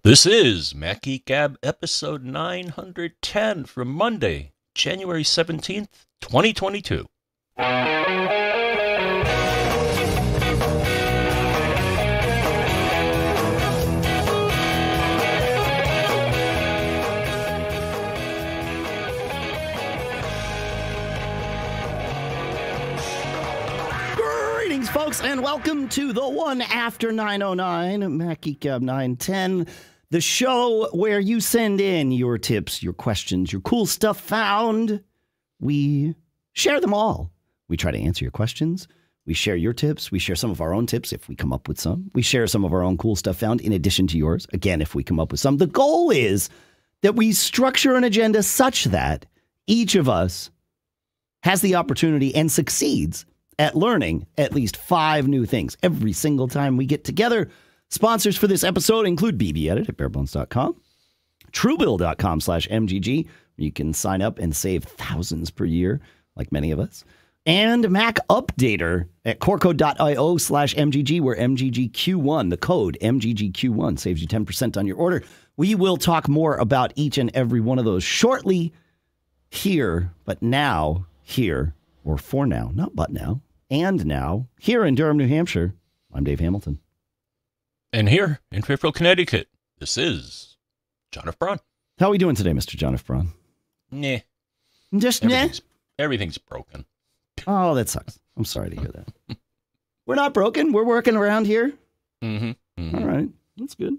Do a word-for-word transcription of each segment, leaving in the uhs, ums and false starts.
This is Mac Geek Gab episode nine hundred ten from Monday, January seventeenth, twenty twenty-two. Greetings, folks, and welcome to the one after nine oh nine, Mac Geek Gab nine ten. The show where you send in your tips, your questions, your cool stuff found. We share them all. We try to answer your questions. We share your tips. We share some of our own tips if we come up with some. We share some of our own cool stuff found in addition to yours. Again, if we come up with some. The goal is that we structure an agenda such that each of us has the opportunity and succeeds at learning at least five new things every single time we get together. Sponsors for this episode include B B Edit at barebones dot com, truebill dot com slash M G G, where you can sign up and save thousands per year, like many of us, and Mac Updater at corco dot io slash M G G, where M G G Q one, the code M G G Q one, saves you ten percent on your order. We will talk more about each and every one of those shortly here, but now, here, or for now, not but now, and now, here in Durham, New Hampshire, I'm Dave Hamilton. And here in Fairfield, Connecticut, this is John F. Braun. How are we doing today, Mister John F. Braun? Nah. Just nah? Everything's, everything's broken. Oh, that sucks. I'm sorry to hear that. We're not broken. We're working around here. Mm-hmm. Mm-hmm. All right. That's good.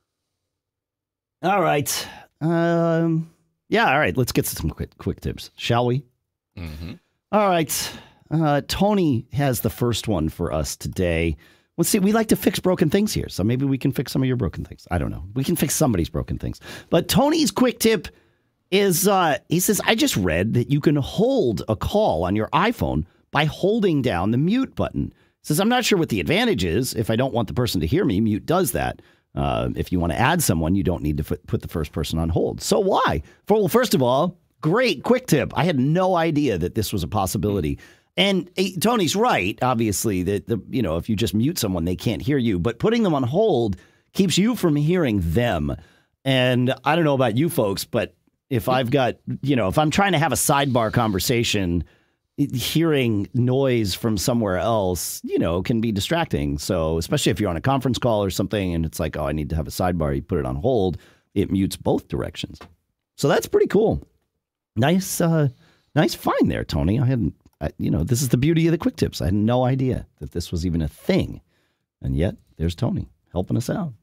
All right. Um, yeah, all right. Let's get to some quick, quick tips, shall we? Mm-hmm. All right. Uh, Tony has the first one for us today. Let's see, we like to fix broken things here, so maybe we can fix some of your broken things. I don't know. We can fix somebody's broken things. But Tony's quick tip is, uh, he says, I just read that you can hold a call on your iPhone by holding down the mute button. He says, I'm not sure what the advantage is. If I don't want the person to hear me, mute does that. Uh, if you want to add someone, you don't need to put the first person on hold. So why? For, well, first of all, great quick tip. I had no idea that this was a possibility. And uh, Tony's right, obviously, that the you know if you just mute someone, they can't hear you. But putting them on hold keeps you from hearing them. And I don't know about you folks, but if I've got, you know, if I'm trying to have a sidebar conversation, hearing noise from somewhere else, you know, can be distracting. So especially if you're on a conference call or something and it's like, oh, I need to have a sidebar, you put it on hold, it mutes both directions. So that's pretty cool. Nice, uh, nice find there, Tony. I hadn't. I, you know, this is the beauty of the quick tips. I had no idea that this was even a thing. And yet, there's Tony helping us out.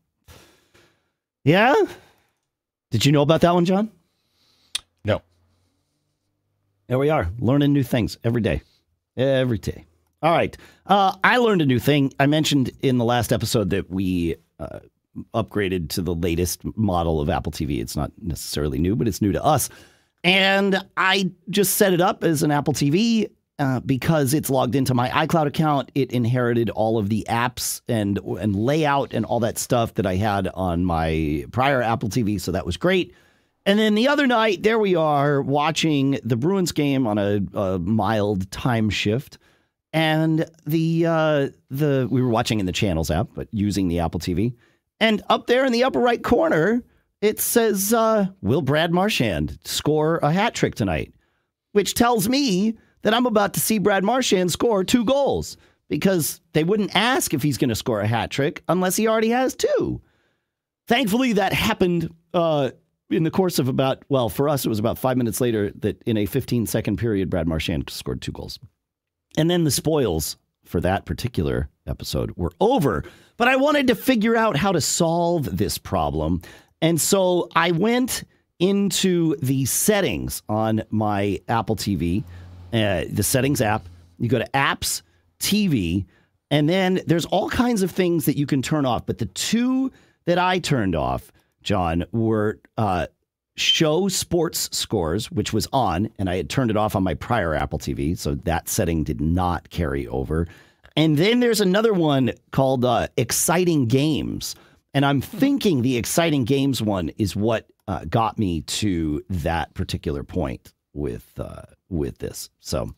Yeah? Did you know about that one, John? No. There we are, learning new things every day. Every day. All right. Uh, I learned a new thing. I mentioned in the last episode that we uh, upgraded to the latest model of Apple T V. It's not necessarily new, but it's new to us. And I just set it up as an Apple T V. Uh, because it's logged into my iCloud account, it inherited all of the apps and and layout and all that stuff that I had on my prior Apple T V, so that was great. And then the other night, there we are watching the Bruins game on a, a mild time shift, and the uh, the we were watching in the Channels app, but using the Apple T V. And up there in the upper right corner, it says, uh, "Will Brad Marchand score a hat trick tonight?" Which tells me that I'm about to see Brad Marchand score two goals, because they wouldn't ask if he's going to score a hat trick unless he already has two. Thankfully, that happened uh, in the course of about, well, for us, it was about five minutes later that in a fifteen second period, Brad Marchand scored two goals. And then the spoils for that particular episode were over. But I wanted to figure out how to solve this problem. And so I went into the settings on my Apple T V. Uh, the settings app, you go to apps, T V, and then there's all kinds of things that you can turn off. But the two that I turned off, John, were uh, show sports scores, which was on, and I had turned it off on my prior Apple T V. So that setting did not carry over. And then there's another one called uh, exciting games. And I'm thinking the exciting games one is what uh, got me to that particular point with uh, with this. So,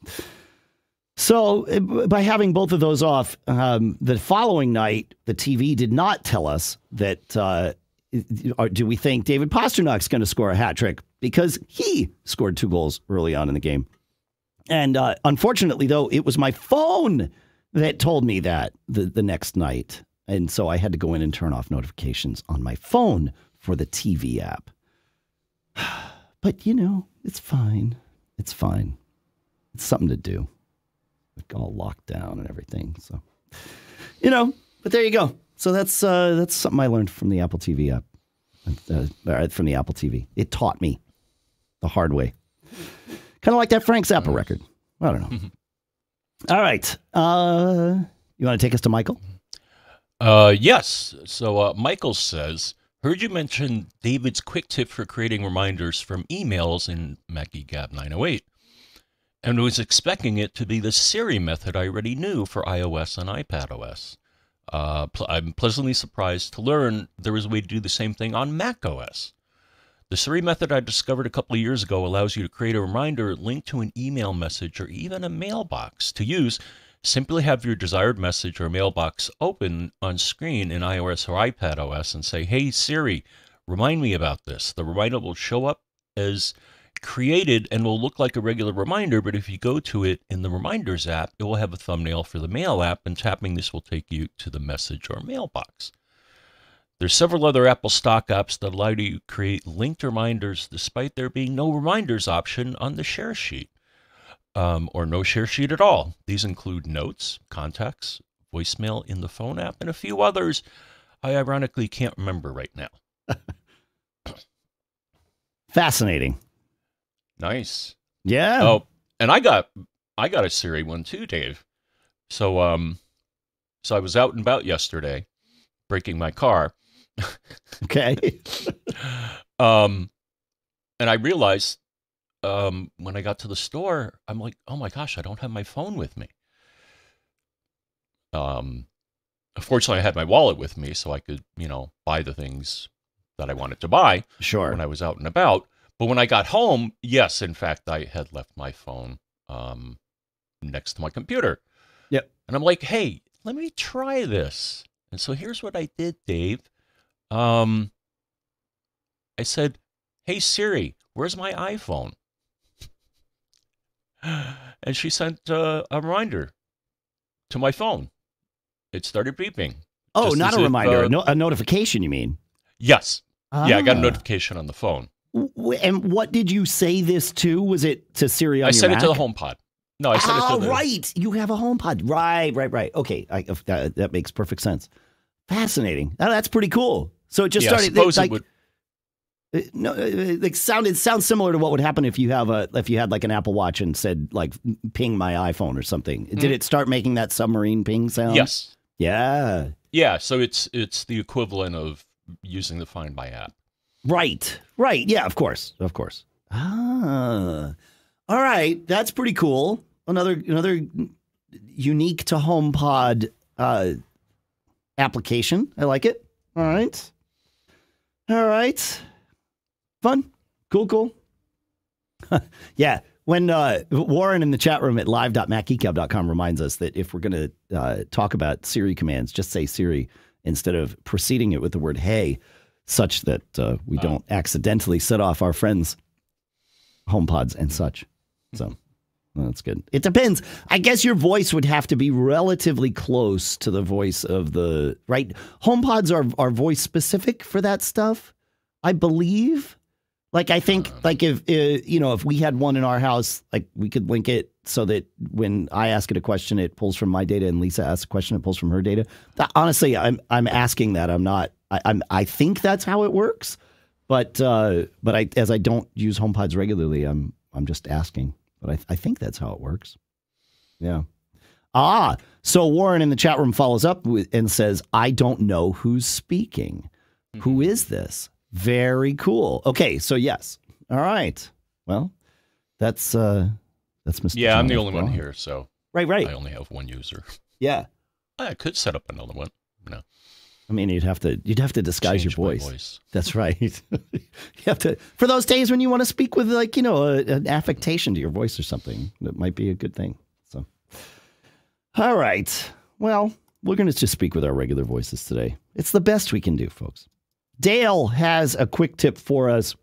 so by having both of those off, um, the following night, the T V did not tell us that uh, do we think David Pasternak's going to score a hat trick because he scored two goals early on in the game? And uh, unfortunately, though, it was my phone that told me that the, the next night. And so I had to go in and turn off notifications on my phone for the T V app. But, you know, it's fine. It's fine. It's something to do. Like all locked down and everything. So, you know, but there you go. So that's uh, that's something I learned from the Apple T V app. Uh, from the Apple T V. It taught me the hard way. Kind of like that Frank Zappa record. I don't know. All right. Uh, you want to take us to Michael? Uh, yes. So uh, Michael says, heard you mention David's quick tip for creating reminders from emails in Mac Geek Gab nine oh eight, and was expecting it to be the Siri method I already knew for iOS and iPadOS. Uh, pl- I'm pleasantly surprised to learn there is a way to do the same thing on macOS. The Siri method I discovered a couple of years ago allows you to create a reminder linked to an email message or even a mailbox. To use, simply have your desired message or mailbox open on screen in iOS or iPadOS and say, hey Siri, remind me about this. The reminder will show up as created and will look like a regular reminder, but if you go to it in the Reminders app, it will have a thumbnail for the Mail app, and tapping this will take you to the message or mailbox. There's several other Apple stock apps that allow you to create linked reminders despite there being no reminders option on the share sheet, um, or no share sheet at all. These include Notes, Contacts, Voicemail in the Phone app, and a few others I ironically can't remember right now. Fascinating. Nice. Yeah. Oh, and I got I got a Siri one too, Dave. So um so I was out and about yesterday, braking my car. Okay. um and I realized um when I got to the store, I'm like, "Oh my gosh, I don't have my phone with me." Um Unfortunately, I had my wallet with me so I could, you know, buy the things that I wanted to buy Sure. when I was out and about. But when I got home, yes, in fact, I had left my phone um, next to my computer. Yep. And I'm like, hey, let me try this. And so here's what I did, Dave. Um, I said, hey, Siri, where's my iPhone? And she sent uh, a reminder to my phone. It started beeping. Oh, Just not as a if, reminder. uh, a, no, a notification, you mean? Yes. Yeah, I got a Ah. notification on the phone. W- And what did you say this to? Was it to Siri on I your sent it to the Mac? HomePod. No, I sent Oh, it to the... right. You have a HomePod. Right, right, right. Okay. I, uh, that, that makes perfect sense. Fascinating. Oh, that's pretty cool. So it just Yeah, I started. suppose like, it would... uh, no, uh, like sounded sounds similar to what would happen if you have a if you had like an Apple Watch and said like ping my iPhone or something. Did it start making that submarine ping sound? Yes. Yeah. Yeah, so it's it's the equivalent of using the Find My app. Right. Right. Yeah, of course. Of course. Ah. All right. That's pretty cool. Another another unique to HomePod uh, application. I like it. All right. All right. Fun. Cool, cool. Yeah. When uh, Warren in the chat room at live dot mac geek gab dot com reminds us that if we're going to uh, talk about Siri commands, just say Siri instead of preceding it with the word hey, such that uh, we don't accidentally set off our friends' HomePods and such. So well, that's good. It depends. I guess your voice would have to be relatively close to the voice of the right. HomePods are are voice specific for that stuff, I believe. Like I think, like if uh, you know, if we had one in our house, like we could link it so that when I ask it a question, it pulls from my data, and Lisa asks a question, it pulls from her data. That, honestly, I'm I'm asking that. I'm not. I, I'm. I think that's how it works, but uh, but I as I don't use HomePods regularly, I'm I'm just asking. But I I think that's how it works. Yeah. Ah, so Warren in the chat room follows up with, and says, "I don't know who's speaking. Mm-hmm. Who is this?" Very cool. Okay, so yes. All right. Well, that's uh, that's Mister Yeah, John I'm the F. only Braun. one here, so Right, right. I only have one user. Yeah. I could set up another one. No. I mean, you'd have to you'd have to disguise Change your my voice. voice. That's right. You have to for those days when you want to speak with like you know a, an affectation to your voice or something. That might be a good thing. So, all right. Well, we're going to just speak with our regular voices today. It's the best we can do, folks. Dale has a quick tip for us.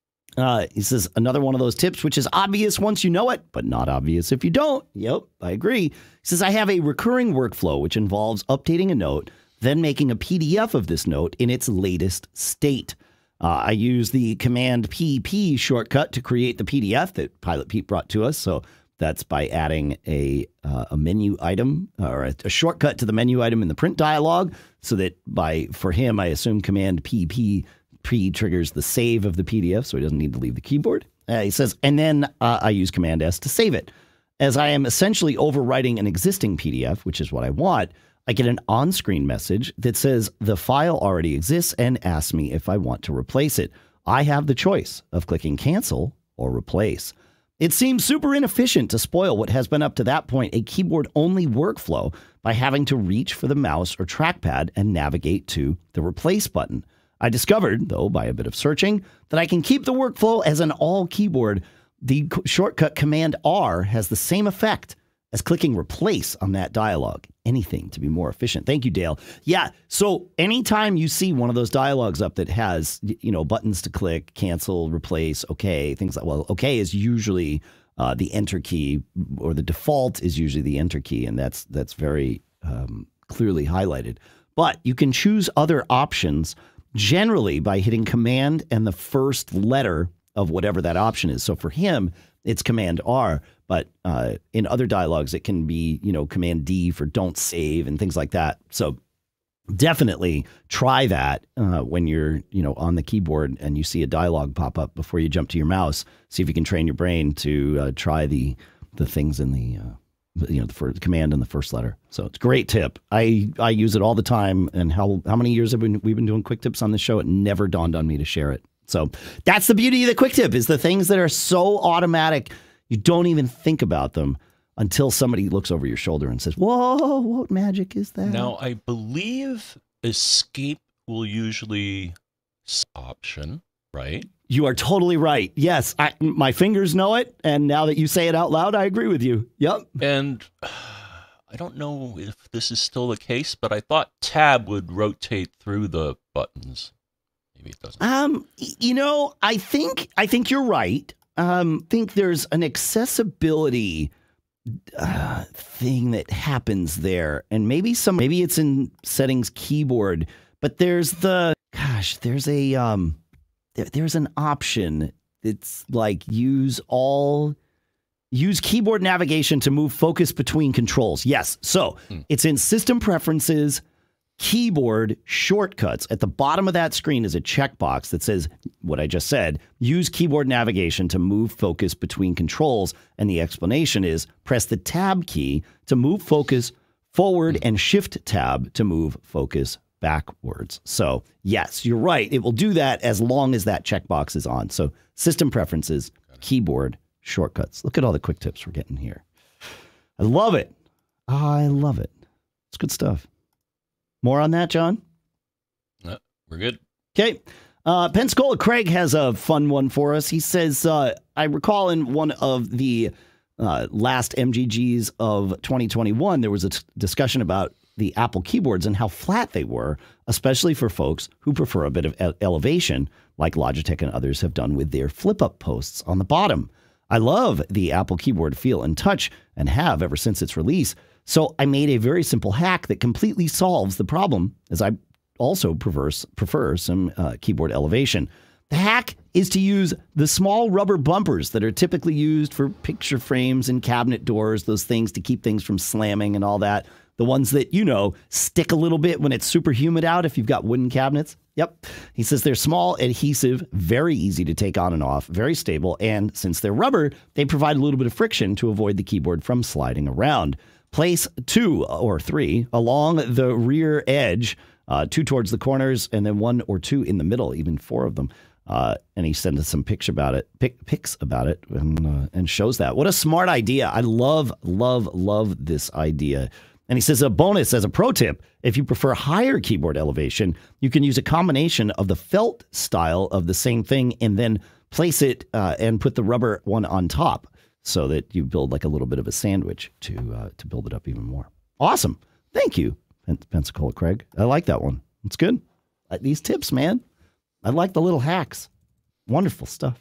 Uh, he says, another one of those tips, which is obvious once you know it, but not obvious if you don't. Yep, I agree. He says, I have a recurring workflow, which involves updating a note, then making a P D F of this note in its latest state. Uh, I use the Command P P shortcut to create the P D F that Pilot Pete brought to us. So that's by adding a uh, a menu item or a, a shortcut to the menu item in the print dialog, so that by for him, I assume Command P P pre triggers the save of the P D F, so he doesn't need to leave the keyboard. Uh, he says, and then uh, I use Command S to save it. As I am essentially overwriting an existing P D F, which is what I want, I get an on-screen message that says the file already exists and asks me if I want to replace it. I have the choice of clicking cancel or replace. It seems super inefficient to spoil what has been up to that point a keyboard-only workflow by having to reach for the mouse or trackpad and navigate to the replace button. I discovered, though, by a bit of searching, that I can keep the workflow as an all-keyboard. The shortcut Command R has the same effect as clicking replace on that dialog. Anything to be more efficient. Thank you, Dale. Yeah, so anytime you see one of those dialogs up that has, you know, buttons to click, cancel, replace, okay, things like, well, okay is usually uh, the enter key, or the default is usually the enter key, and that's that's very um, clearly highlighted. But you can choose other options generally by hitting Command and the first letter of whatever that option is. So for him, it's Command R, but uh, in other dialogues, it can be, you know, Command D for don't save and things like that. So definitely try that uh, when you're, you know, on the keyboard and you see a dialogue pop up before you jump to your mouse. See if you can train your brain to uh, try the the things in the, uh, you know, the first command in the first letter. So it's a great tip. I, I use it all the time. And how, how many years have we, we've been doing quick tips on this show? It never dawned on me to share it. So that's the beauty of the quick tip, is the things that are so automatic, you don't even think about them until somebody looks over your shoulder and says, whoa, what magic is that? Now, I believe escape will usually option, right? You are totally right. Yes, I, my fingers know it. And now that you say it out loud, I agree with you. Yep. And uh, I don't know if this is still the case, but I thought tab would rotate through the buttons. Maybe it doesn't. Um, you know, I think I think you're right. Um, think there's an accessibility uh, thing that happens there, and maybe some maybe it's in settings keyboard, but there's the gosh, there's a um, there, there's an option that's like use all use keyboard navigation to move focus between controls. Yes, so hmm. it's in system preferences. Keyboard shortcuts. At the bottom of that screen is a checkbox that says what I just said, use keyboard navigation to move focus between controls. And the explanation is press the tab key to move focus forward and shift tab to move focus backwards. So yes, you're right. It will do that as long as that checkbox is on. So system preferences, keyboard shortcuts. Look at all the quick tips we're getting here. I love it. I love it. It's good stuff. More on that, John? No, we're good. Okay. Uh, Pensacola Craig has a fun one for us. He says, uh, I recall in one of the uh, last M G Gs of twenty twenty-one, there was a t- discussion about the Apple keyboards and how flat they were, especially for folks who prefer a bit of ele- elevation, like Logitech and others have done with their flip-up posts on the bottom. I love the Apple keyboard feel and touch, and have ever since its release. So I made a very simple hack that completely solves the problem, as I also prefer, prefer some uh, keyboard elevation. The hack is to use the small rubber bumpers that are typically used for picture frames and cabinet doors, those things to keep things from slamming and all that. The ones that, you know, stick a little bit when it's super humid out if you've got wooden cabinets. Yep. He says they're small, adhesive, very easy to take on and off, very stable, and since they're rubber, they provide a little bit of friction to avoid the keyboard from sliding around. Place two or three along the rear edge, uh, two towards the corners, and then one or two in the middle, even four of them. Uh, and he sent us some pics about it, pic, pics about it, and, uh, and shows that. What a smart idea. I love, love, love this idea. And he says a bonus as a pro tip, if you prefer higher keyboard elevation, you can use a combination of the felt style of the same thing and then place it uh, and put the rubber one on top, so that you build like a little bit of a sandwich to uh, to build it up even more. Awesome. Thank you, Pensacola Craig. I like that one. It's good. Like these tips, man. I like the little hacks. Wonderful stuff.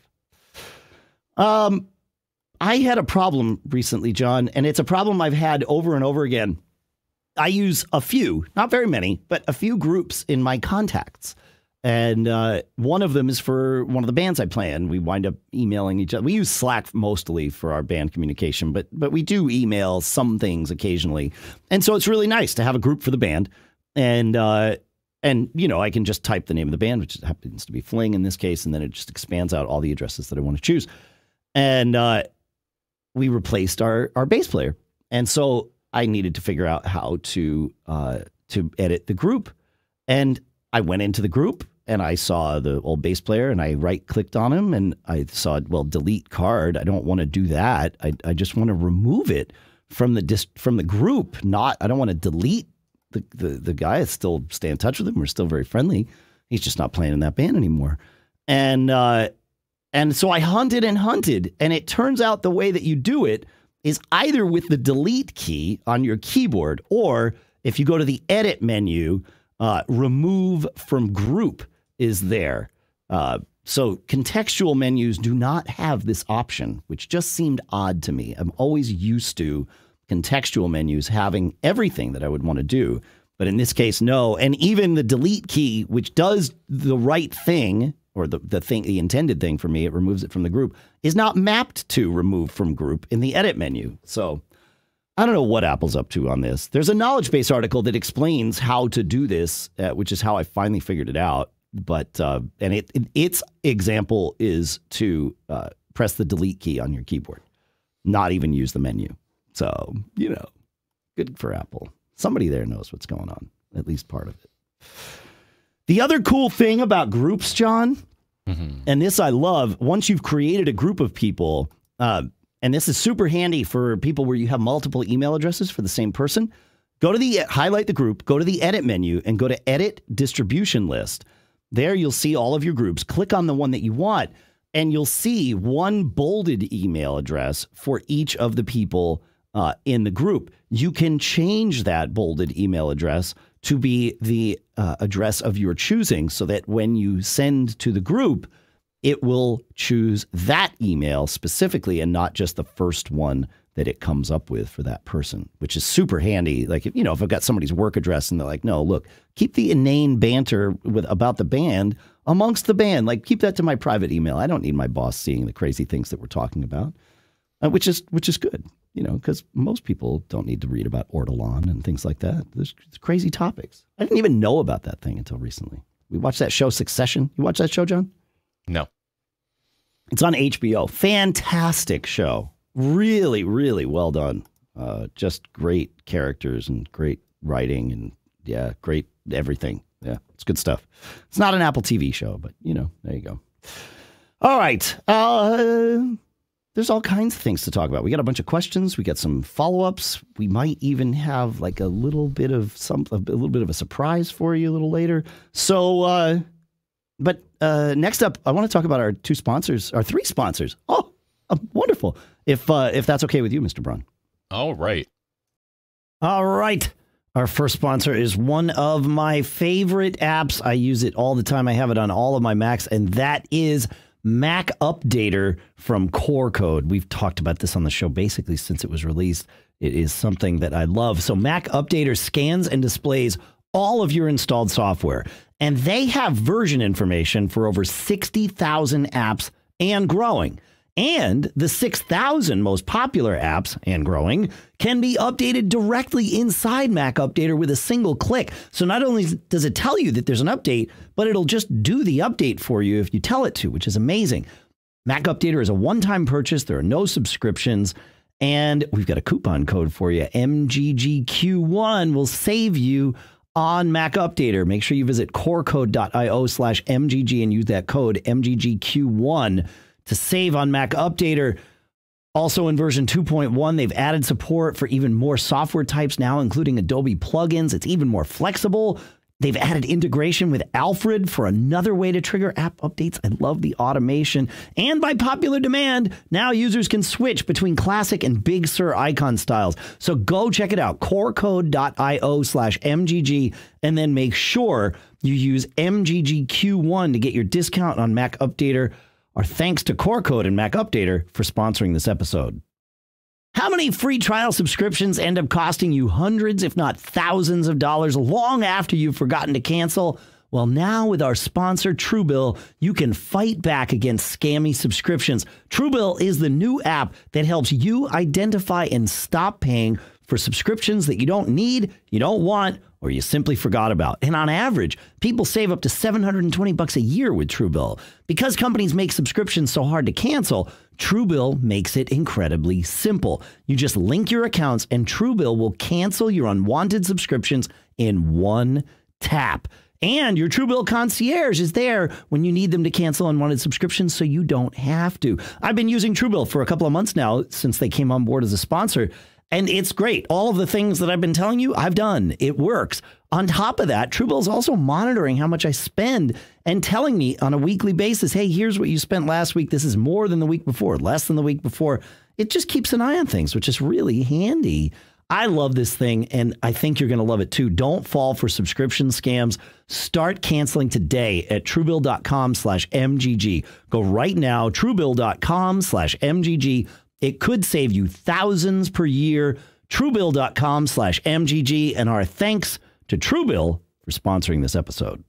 Um, I had a problem recently, John, and it's a problem I've had over and over again. I use a few, not very many, but a few groups in my contacts. And uh, one of them is for one of the bands I play in. We wind up emailing each other. We use Slack mostly for our band communication, but but we do email some things occasionally. And so it's really nice to have a group for the band. And, uh, and you know, I can just type the name of the band, which happens to be Fling in this case, and then it just expands out all the addresses that I want to choose. And uh, we replaced our, our bass player. And so I needed to figure out how to uh, to edit the group. And I went into the group and I saw the old bass player and I right clicked on him and I saw, well, delete card. I don't want to do that. I, I just want to remove it from the dis from the group. Not, I don't want to delete the, the, the guy. I still stay in touch with him. We're still very friendly. He's just not playing in that band anymore. And, uh, and so I hunted and hunted, and it turns out the way that you do it is either with the delete key on your keyboard, or if you go to the edit menu, uh, remove from group is there. Uh, so contextual menus do not have this option, which just seemed odd to me. I'm always used to contextual menus having everything that I would want to do. But in this case, no. And even the delete key, which does the right thing, or the, the thing, the intended thing for me, it removes it from the group, is not mapped to remove from group in the edit menu. So I don't know what Apple's up to on this. There's a knowledge base article that explains how to do this, uh, which is how I finally figured it out. But, uh, and it, it its example is to uh, press the delete key on your keyboard, not even use the menu. So, you know, good for Apple. Somebody there knows what's going on, at least part of it. The other cool thing about groups, John, mm-hmm. and this I love, once you've created a group of people, uh, and this is super handy for people where you have multiple email addresses for the same person, go to the, highlight the group, go to the edit menu, and go to edit distribution list. There you'll see all of your groups. Click on the one that you want, and you'll see one bolded email address for each of the people uh, in the group. You can change that bolded email address to be the uh, address of your choosing, so that when you send to the group, it will choose that email specifically and not just the first one that it comes up with for that person, which is super handy. Like, you know, if I've got somebody's work address and they're like, no, look, keep the inane banter with about the band amongst the band. Like, keep that to my private email. I don't need my boss seeing the crazy things that we're talking about, uh, which is which is good. You know, because most people don't need to read about Ortolan and things like that. There's crazy topics. I didn't even know about that thing until recently. We watched that show, Succession. You watch that show, John? No. It's on H B O. Fantastic show. Really, really well done. Uh, just great characters and great writing and, yeah, great everything. Yeah, it's good stuff. It's not an Apple T V show, but, you know, there you go. All right. Uh... There's all kinds of things to talk about. We got a bunch of questions. We got some follow-ups. We might even have like a little bit of some, a little bit of a surprise for you a little later. So, uh, but uh, next up, I want to talk about our two sponsors, our three sponsors. Oh, uh, wonderful! If uh, if that's okay with you, Mister Braun. All right. All right. Our first sponsor is one of my favorite apps. I use it all the time. I have it on all of my Macs, and that is Mac Updater from Core Code. We've talked about this on the show basically since it was released. It is something that I love. So Mac Updater scans and displays all of your installed software, and they have version information for over sixty thousand apps and growing. And the six thousand most popular apps and growing can be updated directly inside Mac Updater with a single click. So not only does it tell you that there's an update, but it'll just do the update for you if you tell it to, which is amazing. Mac Updater is a one-time purchase. There are no subscriptions. And we've got a coupon code for you. M G G Q one will save you on Mac Updater. Make sure you visit corecode.io slash MGG and use that code M G G Q one to save on Mac Updater. Also in version two point one, they've added support for even more software types now, including Adobe plugins. It's even more flexible. They've added integration with Alfred for another way to trigger app updates. I love the automation. And by popular demand, now users can switch between classic and Big Sur icon styles. So go check it out, corecode.io slash MGG, and then make sure you use M G G Q one to get your discount on Mac Updater. Our thanks to Corecode and Mac Updater for sponsoring this episode. How many free trial subscriptions end up costing you hundreds, if not thousands of dollars long after you've forgotten to cancel? Well, now with our sponsor, Truebill, you can fight back against scammy subscriptions. Truebill is the new app that helps you identify and stop paying for subscriptions that you don't need, you don't want, or you simply forgot about. And on average, people save up to seven hundred twenty bucks a year with Truebill. Because companies make subscriptions so hard to cancel, Truebill makes it incredibly simple. You just link your accounts and Truebill will cancel your unwanted subscriptions in one tap. And your Truebill concierge is there when you need them to cancel unwanted subscriptions so you don't have to. I've been using Truebill for a couple of months now since they came on board as a sponsor. And it's great. All of the things that I've been telling you, I've done. It works. On top of that, Truebill is also monitoring how much I spend and telling me on a weekly basis, hey, here's what you spent last week. This is more than the week before, less than the week before. It just keeps an eye on things, which is really handy. I love this thing, and I think you're going to love it too. Don't fall for subscription scams. Start canceling today at truebill.com slash MGG. Go right now, truebill.com slash MGG. It could save you thousands per year. Truebill.com slash MGG. And our thanks to Truebill for sponsoring this episode.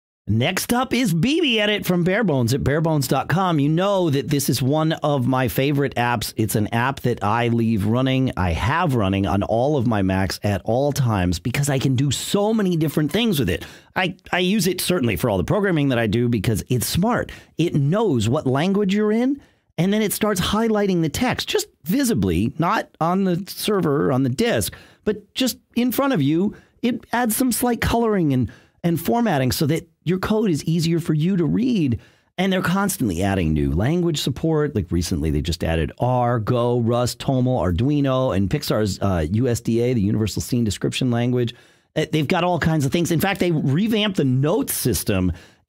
Next up is B B Edit from Barebones at barebones dot com. You know that this is one of my favorite apps. It's an app that I leave running, I have running on all of my Macs at all times because I can do so many different things with it. I, I use it certainly for all the programming that I do because it's smart. It knows what language you're in, and then it starts highlighting the text just visibly, not on the server or on the disk, but just in front of you. It adds some slight coloring and, and formatting so that your code is easier for you to read. And they're constantly adding new language support. Like recently, they just added R, Go, Rust, Toml, Arduino, and Pixar's uh, U S D A, the Universal Scene Description Language. They've got all kinds of things. In fact, they revamped the notes system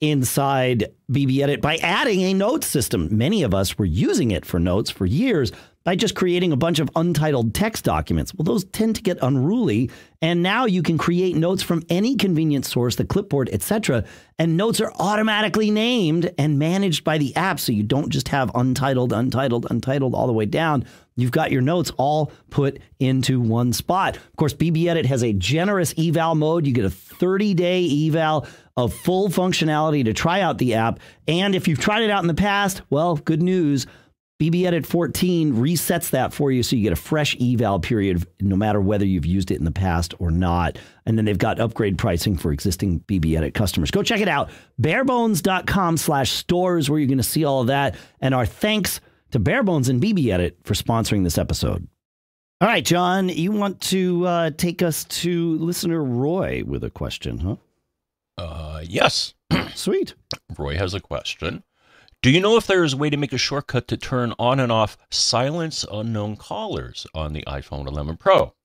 inside B B Edit by adding a notes system. Many of us were using it for notes for years by just creating a bunch of untitled text documents. Well, those tend to get unruly, and now you can create notes from any convenient source, the clipboard, et cetera, and notes are automatically named and managed by the app, so you don't just have untitled, untitled, untitled all the way down. You've got your notes all put into one spot. Of course, B B Edit has a generous eval mode. You get a thirty day eval of full functionality to try out the app. And if you've tried it out in the past, well, good news. B B Edit fourteen resets that for you so you get a fresh eval period no matter whether you've used it in the past or not. And then they've got upgrade pricing for existing B B Edit customers. Go check it out. barebones.com slash stores where you're going to see all of that. And our thanks to Barebones and B B Edit for sponsoring this episode. All right, John, you want to uh, take us to listener Roy with a question, huh? Uh, yes. Sweet. Roy has a question. Do you know if there is a way to make a shortcut to turn on and off silence unknown callers on the iPhone eleven Pro?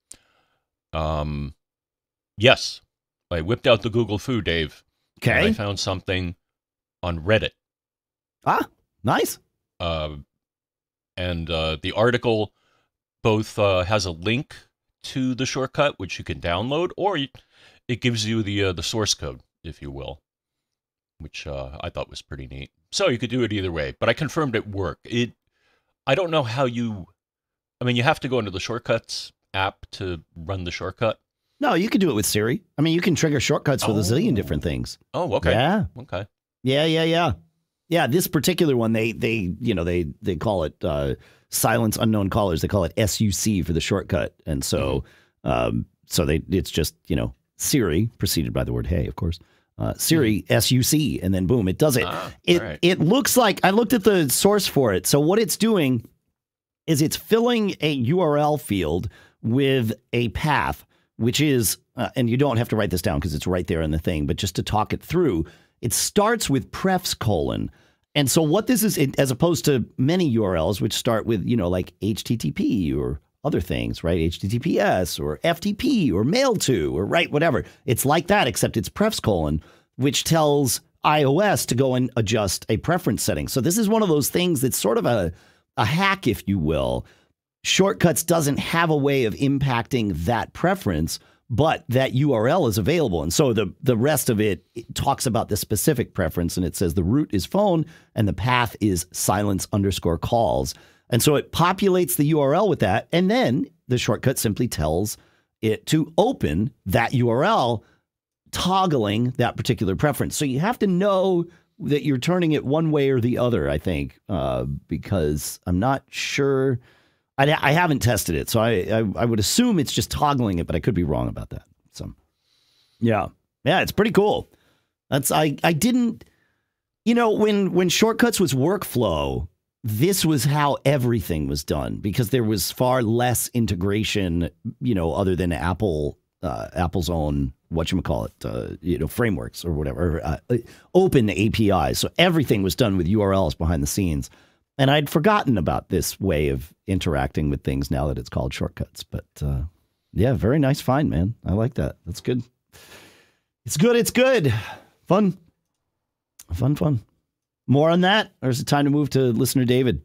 Um, yes. I whipped out the Google foo, Dave. Okay. And I found something on Reddit. Ah, nice. Uh, and uh, the article both uh, has a link to the shortcut, which you can download, or you, it gives you the uh, the source code, if you will, which uh, I thought was pretty neat. So you could do it either way, but I confirmed it worked. It, I don't know how you, I mean, you have to go into the Shortcuts app to run the shortcut. No, you can do it with Siri. I mean, you can trigger shortcuts with oh. a zillion different things. Oh, okay. Yeah. Okay. Yeah, yeah, yeah. Yeah, this particular one, they, they you know, they, they call it uh, silence unknown callers. They call it S U C for the shortcut. And so, mm-hmm. um, so they, it's just, you know, Siri, preceded by the word hey, of course. Uh, Siri, S U C, and then boom, it does it. Ah, it right. It looks like, I looked at the source for it. So what it's doing is it's filling a U R L field with a path, which is, uh, and you don't have to write this down because it's right there in the thing, but just to talk it through, it starts with prefs colon. And so what this is, it, as opposed to many U R Ls, which start with, you know, like H T T P or other things, right? H T T P S or F T P or mail to or right, whatever. It's like that, except it's prefs colon, which tells iOS to go and adjust a preference setting. So this is one of those things that's sort of a, a hack, if you will. Shortcuts doesn't have a way of impacting that preference, but that U R L is available. And so the, the rest of it, it talks about the specific preference, and it says the root is phone and the path is silence underscore calls. And so it populates the U R L with that, and then the shortcut simply tells it to open that U R L, toggling that particular preference. So you have to know that you're turning it one way or the other, I think, uh, because I'm not sure. I, I haven't tested it, so I, I I would assume it's just toggling it, but I could be wrong about that. So, yeah, yeah, it's pretty cool. That's I I didn't, you know, when when Shortcuts was workflow, this was how everything was done because there was far less integration, you know, other than Apple uh, Apple's own whatchamacallit, uh, you know, frameworks or whatever, uh, open A P Is. So everything was done with U R Ls behind the scenes. And I'd forgotten about this way of interacting with things now that it's called Shortcuts. But uh, yeah, very nice find, man. I like that. That's good. It's good. It's good. Fun. Fun, fun. More on that, or is it time to move to listener David?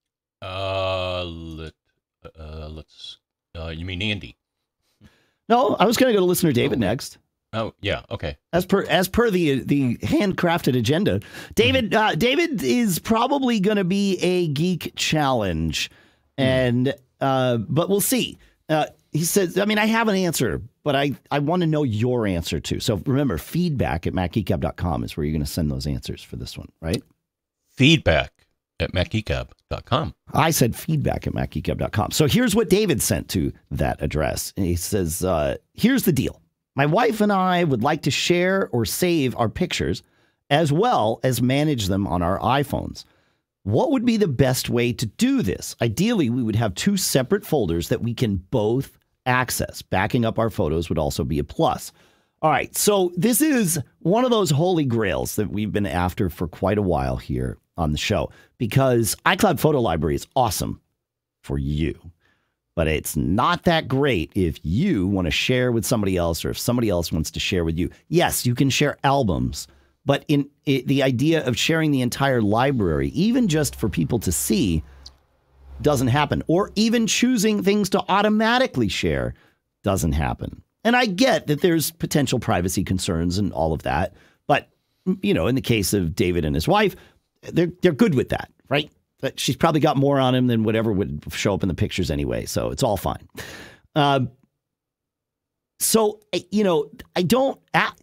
Uh, let, uh let's. Uh, you mean Andy? No, I was going to go to listener David oh. next. Oh yeah, okay. As per as per the the handcrafted agenda, David uh, David is probably going to be a geek challenge, and uh, but we'll see. Uh, he says, I mean, I have an answer, but I I want to know your answer too. So remember, feedback at mac geek gab dot com is where you're going to send those answers for this one, right? Feedback at mac geek gab dot com. I said feedback at mac geek gab dot com. So here's what David sent to that address. And he says, uh, here's the deal. My wife and I would like to share or save our pictures as well as manage them on our iPhones. What would be the best way to do this? Ideally, we would have two separate folders that we can both access. Backing up our photos would also be a plus. All right, so this is one of those holy grails that we've been after for quite a while here on the show because iCloud Photo Library is awesome for you. But it's not that great if you want to share with somebody else or if somebody else wants to share with you. Yes, you can share albums, but in it, the idea of sharing the entire library, even just for people to see, doesn't happen. Or even choosing things to automatically share doesn't happen. And I get that there's potential privacy concerns and all of that. But, you know, in the case of David and his wife, they're they're good with that, right? But she's probably got more on him than whatever would show up in the pictures anyway. So it's all fine. Um, so, you know, I don't,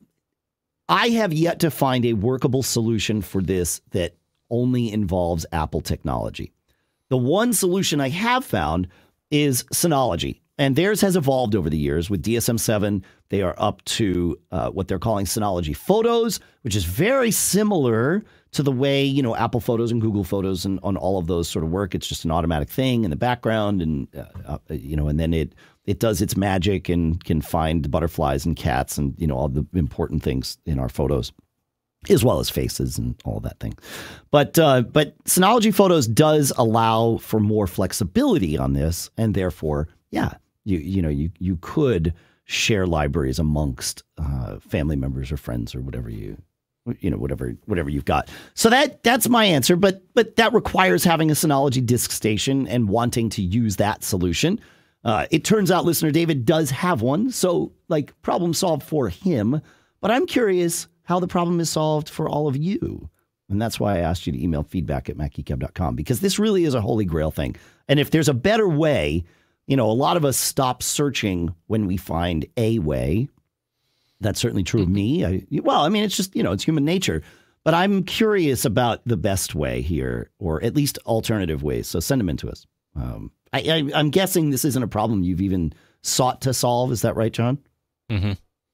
I have yet to find a workable solution for this that only involves Apple technology. The one solution I have found is Synology. And theirs has evolved over the years. With D S M seven, they are up to uh, what they're calling Synology Photos, which is very similar to the way, you know, Apple Photos and Google Photos and on all of those sort of work. It's just an automatic thing in the background, and uh, uh, you know, and then it it does its magic and can find butterflies and cats and, you know, all the important things in our photos, as well as faces and all of that thing. But uh, but Synology Photos does allow for more flexibility on this, and therefore, yeah, you you know, you you could share libraries amongst uh, family members or friends or whatever you. you know, whatever, whatever you've got. So that that's my answer, but, but that requires having a Synology disk station and wanting to use that solution. Uh, it turns out listener David does have one. So like problem solved for him, but I'm curious how the problem is solved for all of you. And that's why I asked you to email feedback at mac geek gab dot com, because this really is a holy grail thing. And if there's a better way, you know, a lot of us stop searching when we find a way. That's certainly true of me. I, well, I mean, it's just, you know, it's human nature. But I'm curious about the best way here, or at least alternative ways. So send them in to us. Um, I, I, I'm guessing this isn't a problem you've even sought to solve. Is that right, John? Mm-hmm.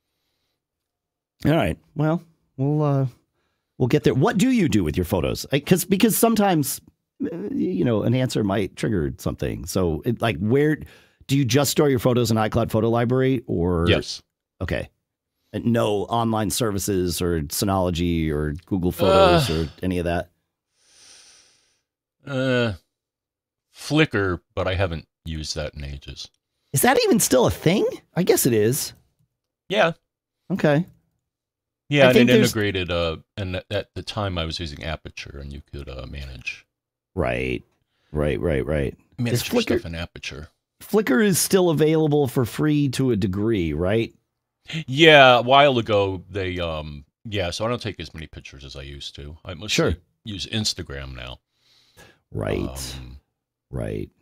All right. Well, we'll uh, we'll get there. What do you do with your photos? Because because sometimes, you know, an answer might trigger something. So, it, like, where do you just store your photos in iCloud Photo Library, or yes? Okay. No online services or Synology or Google Photos uh, or any of that? Uh, Flickr, but I haven't used that in ages. Is that even still a thing? I guess it is. Yeah. Okay. Yeah, I and think it there's- integrated, uh, and at the time I was using Aperture, and you could uh, manage. Right. Right, right, right. Manage Is your Flickr, stuff in Aperture. Flickr is still available for free to a degree, right? Yeah, a while ago, they, um, yeah, so I don't take as many pictures as I used to. I mostly Sure. use Instagram now. Right. Um, right.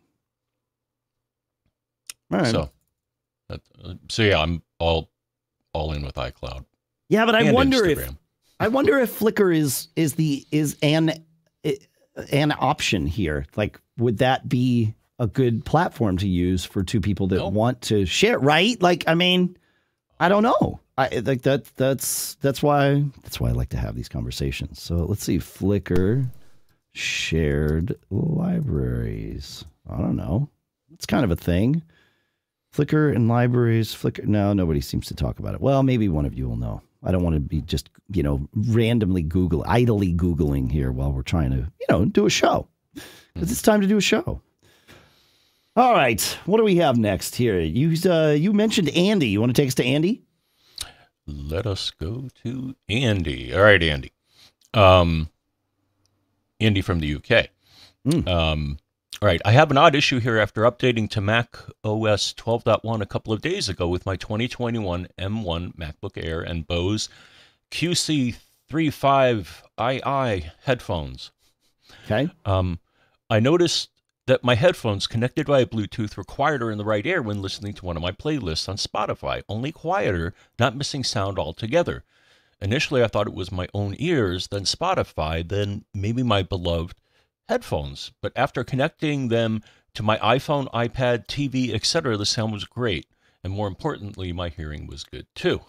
All right. So, that, uh, so yeah, I'm all all in with iCloud. yeah, but I and wonder if Instagram. I wonder if Flickr is is the is an an option here. Like, would that be a good platform to use for two people that Nope. want to share? Right? Like, I mean, I don't know. I like that. That's that's why that's why I like to have these conversations. So let's see, Flickr shared libraries. I don't know. It's kind of a thing. Flickr and libraries. Flickr. No, nobody seems to talk about it. Well, maybe one of you will know. I don't want to be just, you know, randomly Google, idly Googling here while we're trying to, you know, do a show. Because it's time to do a show. All right. What do we have next here? You, uh, you mentioned Andy. You want to take us to Andy? Let us go to Andy. All right, Andy. Um, Andy from the U K. Mm. Um, all right. I have an odd issue here after updating to Mac O S twelve point one a couple of days ago with my twenty twenty-one M one MacBook Air and Bose Q C thirty-five I I headphones. Okay. Um, I noticed that my headphones connected via Bluetooth were quieter in the right ear when listening to one of my playlists on Spotify, only quieter, not missing sound altogether. Initially, I thought it was my own ears, then Spotify, then maybe my beloved headphones. But after connecting them to my iPhone, iPad, T V, et cetera, the sound was great. And more importantly, my hearing was good too.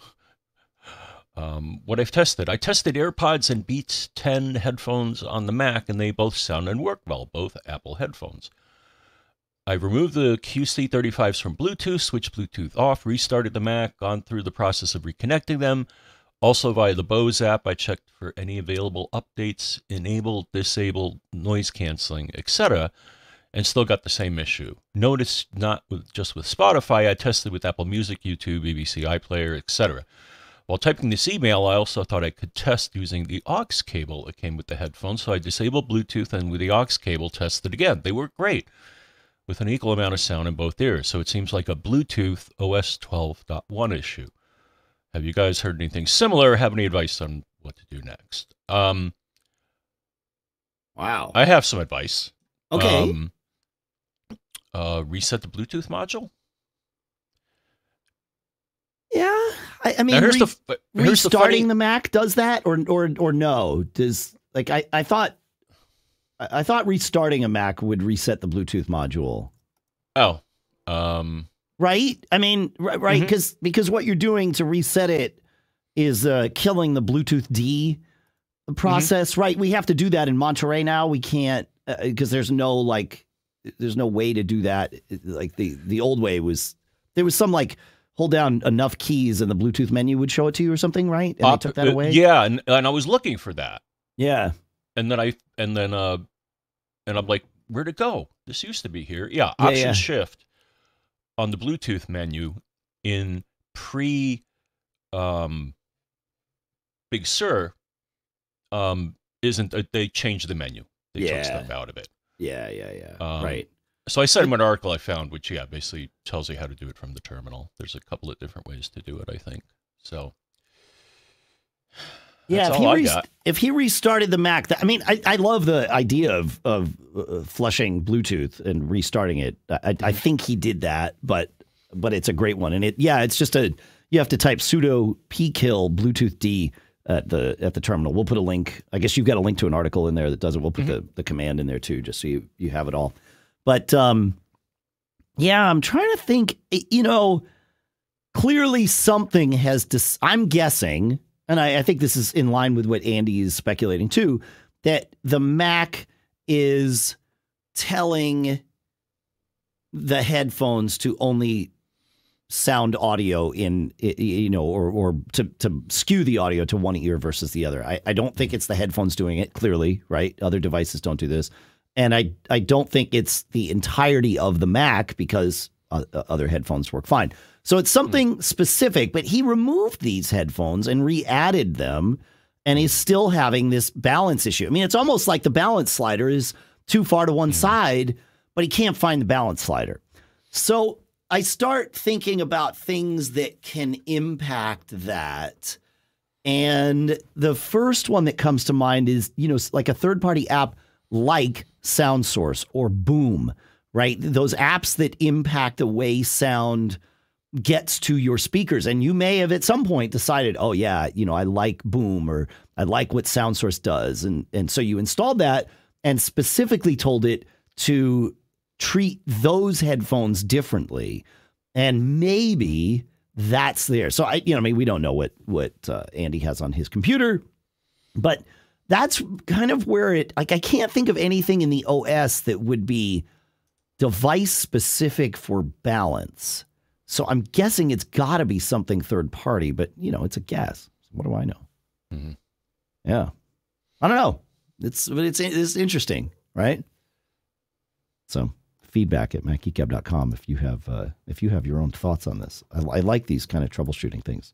Um, what I've tested, I tested AirPods and Beats ten headphones on the Mac, and they both sound and work well, both Apple headphones. I removed the Q C thirty-fives from Bluetooth, switched Bluetooth off, restarted the Mac, gone through the process of reconnecting them. Also via the Bose app, I checked for any available updates, enabled, disabled, noise canceling, et cetera, and still got the same issue. Notice not with, just with Spotify, I tested with Apple Music, YouTube, B B C iPlayer, et cetera. While typing this email, I also thought I could test using the aux cable that came with the headphones, so I disabled Bluetooth and with the aux cable tested again. They work great with an equal amount of sound in both ears, so it seems like a Bluetooth O S twelve point one issue. Have you guys heard anything similar? Have any advice on what to do next? Um, Wow. I have some advice. Okay. Um, uh, reset the Bluetooth module. yeah. I, I mean, Now here's re- the f- here's the restarting funny. the Mac does that, or or or no? Does like I I thought I I thought restarting a Mac would reset the Bluetooth module. Oh, um, Right? I mean, right? Right? Mhm. Because because what you're doing to reset it is uh, killing the Bluetooth D process, right? We have to do that in Monterey now. We can't because there's no like there's no way to do that. Like the the old way was there was some like hold down enough keys and the Bluetooth menu would show it to you or something, right? And op- they took that uh, away. Yeah, and, and I was looking for that, Yeah. and then I and then uh, and I'm like, where'd it go? This used to be here. Yeah, Yeah, Option yeah. Shift on the Bluetooth menu in pre um, Big Sur um, isn't. Uh, they changed the menu. They Yeah. took stuff out of it. Yeah, yeah, yeah. Um, right. So I sent him an article I found, which yeah, basically tells you how to do it from the terminal. There's a couple of different ways to do it, I think. So Yeah, that's if he all I rest- got. if he restarted the Mac, that, I mean, I, I love the idea of of uh, flushing Bluetooth and restarting it. I, I think he did that, but but it's a great one, and it yeah, it's just a you have to type sudo pkill Bluetooth D at the at the terminal. We'll put a link. I guess you've got a link to an article in there that does it. We'll put Mhm. the the command in there too, just so you you have it all. But um, yeah, I'm trying to think. You know, clearly something has. Dis- I'm guessing. And I, I think this is in line with what Andy is speculating too, that the Mac is telling the headphones to only sound audio in, you know, or or to, to skew the audio to one ear versus the other. I, I don't think it's the headphones doing it, clearly, right? Other devices don't do this. And I, I don't think it's the entirety of the Mac because uh, other headphones work fine. So it's something mm. specific, but he removed these headphones and re-added them, and he's still having this balance issue. I mean, it's almost like the balance slider is too far to one mm. side, but he can't find the balance slider. So I start thinking about things that can impact that. And the first one that comes to mind is, you know, like a third-party app like SoundSource or Boom, right? Those apps that impact the way sound gets to your speakers. And you may have at some point decided, oh, yeah, you know, I like Boom or I like what SoundSource does. And, and so you installed that and specifically told it to treat those headphones differently. And maybe that's there. So, I, you know, I mean, we don't know what, what uh, Andy has on his computer, but that's kind of where it, like, I can't think of anything in the O S that would be device specific for balance. So I'm guessing it's got to be something third party, but, you know, it's a guess. What do I know? Mm-hmm. Yeah. I don't know. It's, but it's, it's interesting, right? So feedback at mac geek gab dot com if you have, uh, if you have your own thoughts on this. I, I like these kind of troubleshooting things.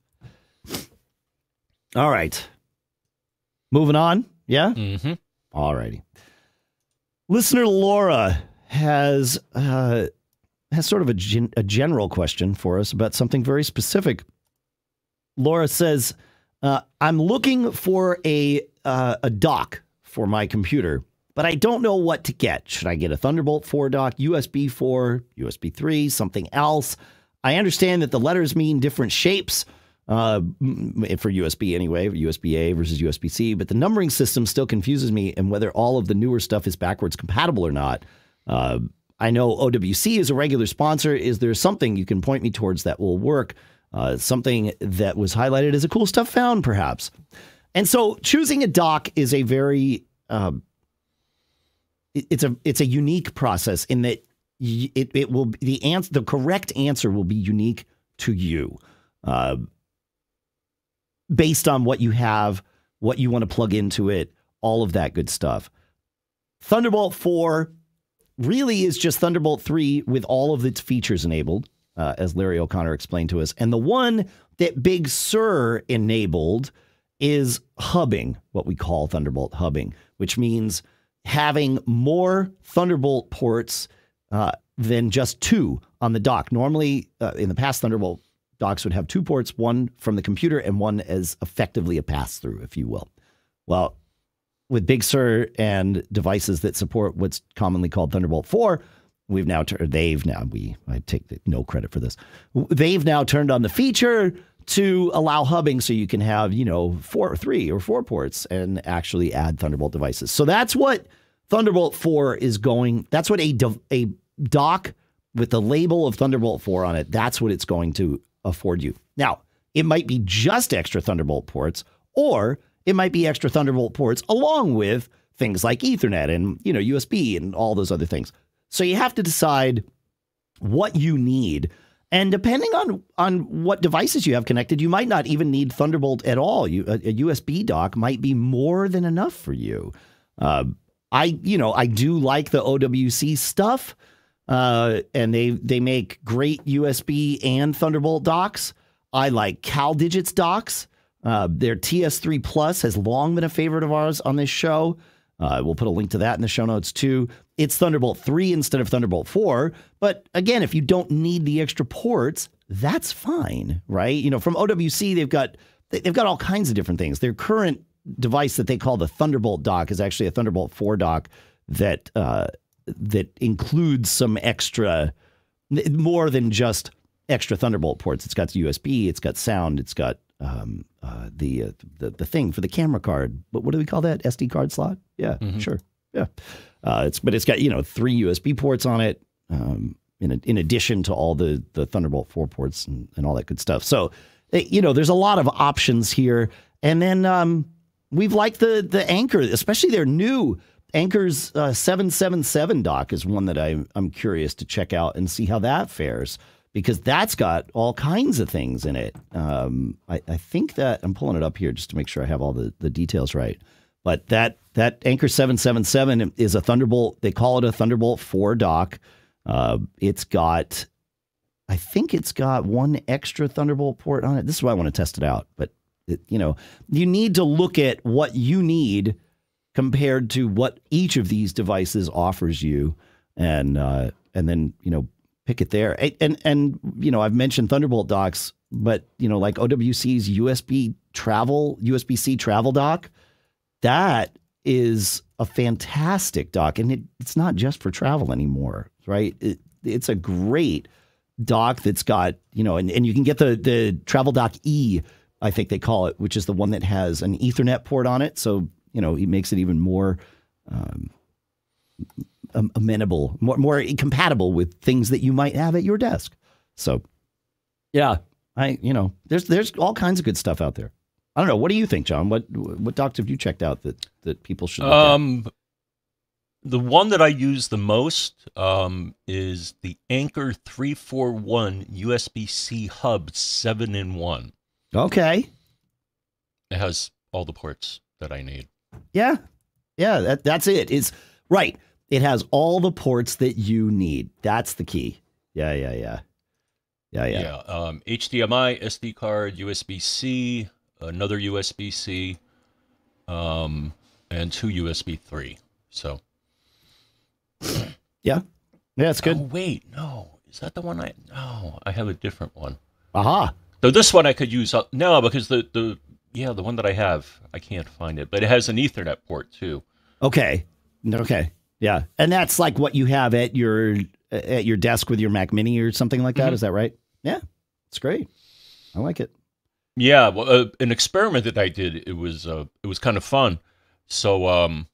All right. Moving on. Yeah? Mm-hmm. All righty. Listener Laura has uh, has sort of a, gen- a general question for us about something very specific. Laura says, uh, I'm looking for a uh, a dock for my computer, but I don't know what to get. Should I get a Thunderbolt four dock, U S B four, U S B three, something else? I understand that the letters mean different shapes. Uh, for U S B anyway, U S B A versus U S B C, but the numbering system still confuses me, and whether all of the newer stuff is backwards compatible or not. Uh, I know O W C is a regular sponsor. Is there something you can point me towards that will work? Uh, something that was highlighted as a cool stuff found, perhaps. And so choosing a dock is a very, uh, it, it's a it's a unique process in that y- it it will the answer the correct answer will be unique to you. Uh, based on what you have, what you want to plug into it, all of that good stuff. Thunderbolt four really is just Thunderbolt three with all of its features enabled, uh, as Larry O'Connor explained to us. And the one that Big Sur enabled is hubbing, what we call Thunderbolt hubbing, which means having more Thunderbolt ports uh, than just two on the dock. Normally, uh, in the past, Thunderbolt docks would have two ports, one from the computer and one as effectively a pass-through, if you will. Well, with Big Sur and devices that support what's commonly called Thunderbolt four, we've now turned, they've now, we, I take no credit for this. They've now turned on the feature to allow hubbing so you can have, you know, four, three or four ports and actually add Thunderbolt devices. So that's what Thunderbolt four is going, that's what a, a dock with the label of Thunderbolt four on it, that's what it's going to afford you. Now, it might be just extra Thunderbolt ports, or it might be extra Thunderbolt ports along with things like Ethernet and, you know, U S B and all those other things. So you have to decide what you need. And depending on, on what devices you have connected, you might not even need Thunderbolt at all. You, a, a U S B dock might be more than enough for you. Uh, I, you know, I do like the O W C stuff. Uh, and they they make great U S B and Thunderbolt docks. I like CalDigit's docks. Uh, their T S three Plus has long been a favorite of ours on this show. Uh, we'll put a link to that in the show notes too. It's Thunderbolt three instead of Thunderbolt four. But again, if you don't need the extra ports, that's fine, right? You know, from O W C, they've got they've got all kinds of different things. Their current device that they call the Thunderbolt dock is actually a Thunderbolt four dock that uh, that includes some extra, more than just extra Thunderbolt ports. It's got U S B, it's got sound, it's got um, uh, the, uh, the the thing for the camera card. But what do we call that? S D card slot? Yeah, mm-hmm. Sure. Yeah. Uh, it's but it's got, you know, three U S B ports on it, um, in a, in addition to all the the Thunderbolt four ports and, and all that good stuff. So, you know, there's a lot of options here. And then um, we've liked the the Anker, especially their new Anker's uh, seven seven seven dock is one that I'm, I'm curious to check out and see how that fares, because that's got all kinds of things in it. Um, I, I think that I'm pulling it up here just to make sure I have all the, the details right. But that that Anchor seven seven seven is a Thunderbolt. They call it a Thunderbolt four dock. Uh, it's got, I think it's got one extra Thunderbolt port on it. This is why I want to test it out. But, it, you know, you need to look at what you need compared to what each of these devices offers you. And, uh, and then, you know, pick it there. And, and, you know, I've mentioned Thunderbolt docks, but, you know, like O W C's U S B travel, U S B C travel dock, that is a fantastic dock. And it, it's not just for travel anymore, right? It, it's a great dock that's got, you know, and, and you can get the, the Travel Dock E, I think they call it, which is the one that has an Ethernet port on it. So, you know, it makes it even more um, amenable, more, more compatible with things that you might have at your desk. So, yeah, I, you know, there's, there's all kinds of good stuff out there. I don't know. What do you think, John? What, what docks have you checked out that, that people should look um, at? The one that I use the most um, is the Anchor three forty-one U S B C hub seven in one. Okay. It has all the ports that I need. Yeah. Yeah, that, that's it. It's right. It has all the ports that you need. That's the key. Yeah, yeah, yeah. Yeah, yeah. Yeah. Um, H D M I, S D card, U S B C, another U S B C, um, and two U S B three. So. Yeah. Yeah, it's good. Oh, wait. No. Is that the one I... No, I have a different one. Aha. So this one I could use... Uh, no, because the, the... Yeah, the one that I have, I can't find it. But it has an Ethernet port, too. Okay. Okay. Yeah. And that's like what you have at your at your desk with your Mac Mini or something like that. Mm-hmm. Is that right? Yeah. It's great. I like it. Yeah. Well, uh, an experiment that I did, it was uh, it was kind of fun. So... um.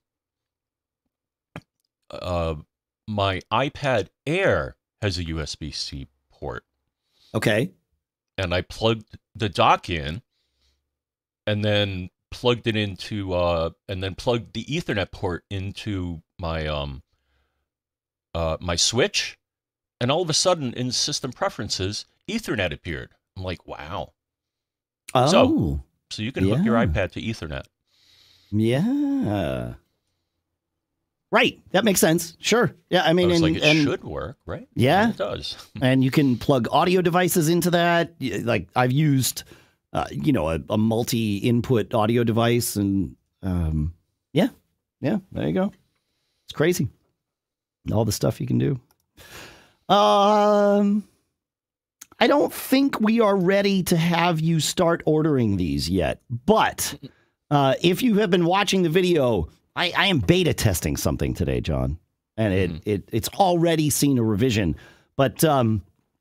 Uh, my iPad Air has a U S B C port. Okay. And I plugged the dock in and then plugged it into, uh, and then plugged the Ethernet port into my, um, uh, my switch. And all of a sudden in system preferences, Ethernet appeared. I'm like, wow. Oh. So, so you can yeah. hook your iPad to Ethernet. Yeah. Right. That makes sense. Sure. Yeah. I mean, I was and, like, it and, should work, right? Yeah. And it does. And you can plug audio devices into that. Like I've used, uh, you know, a, a multi-input audio device, and um, yeah, yeah. There you go. It's crazy. All the stuff you can do. Um, I don't think we are ready to have you start ordering these yet, but uh, if you have been watching the video. I, I am beta testing something today, John, and it, mm. it it's already seen a revision. But um,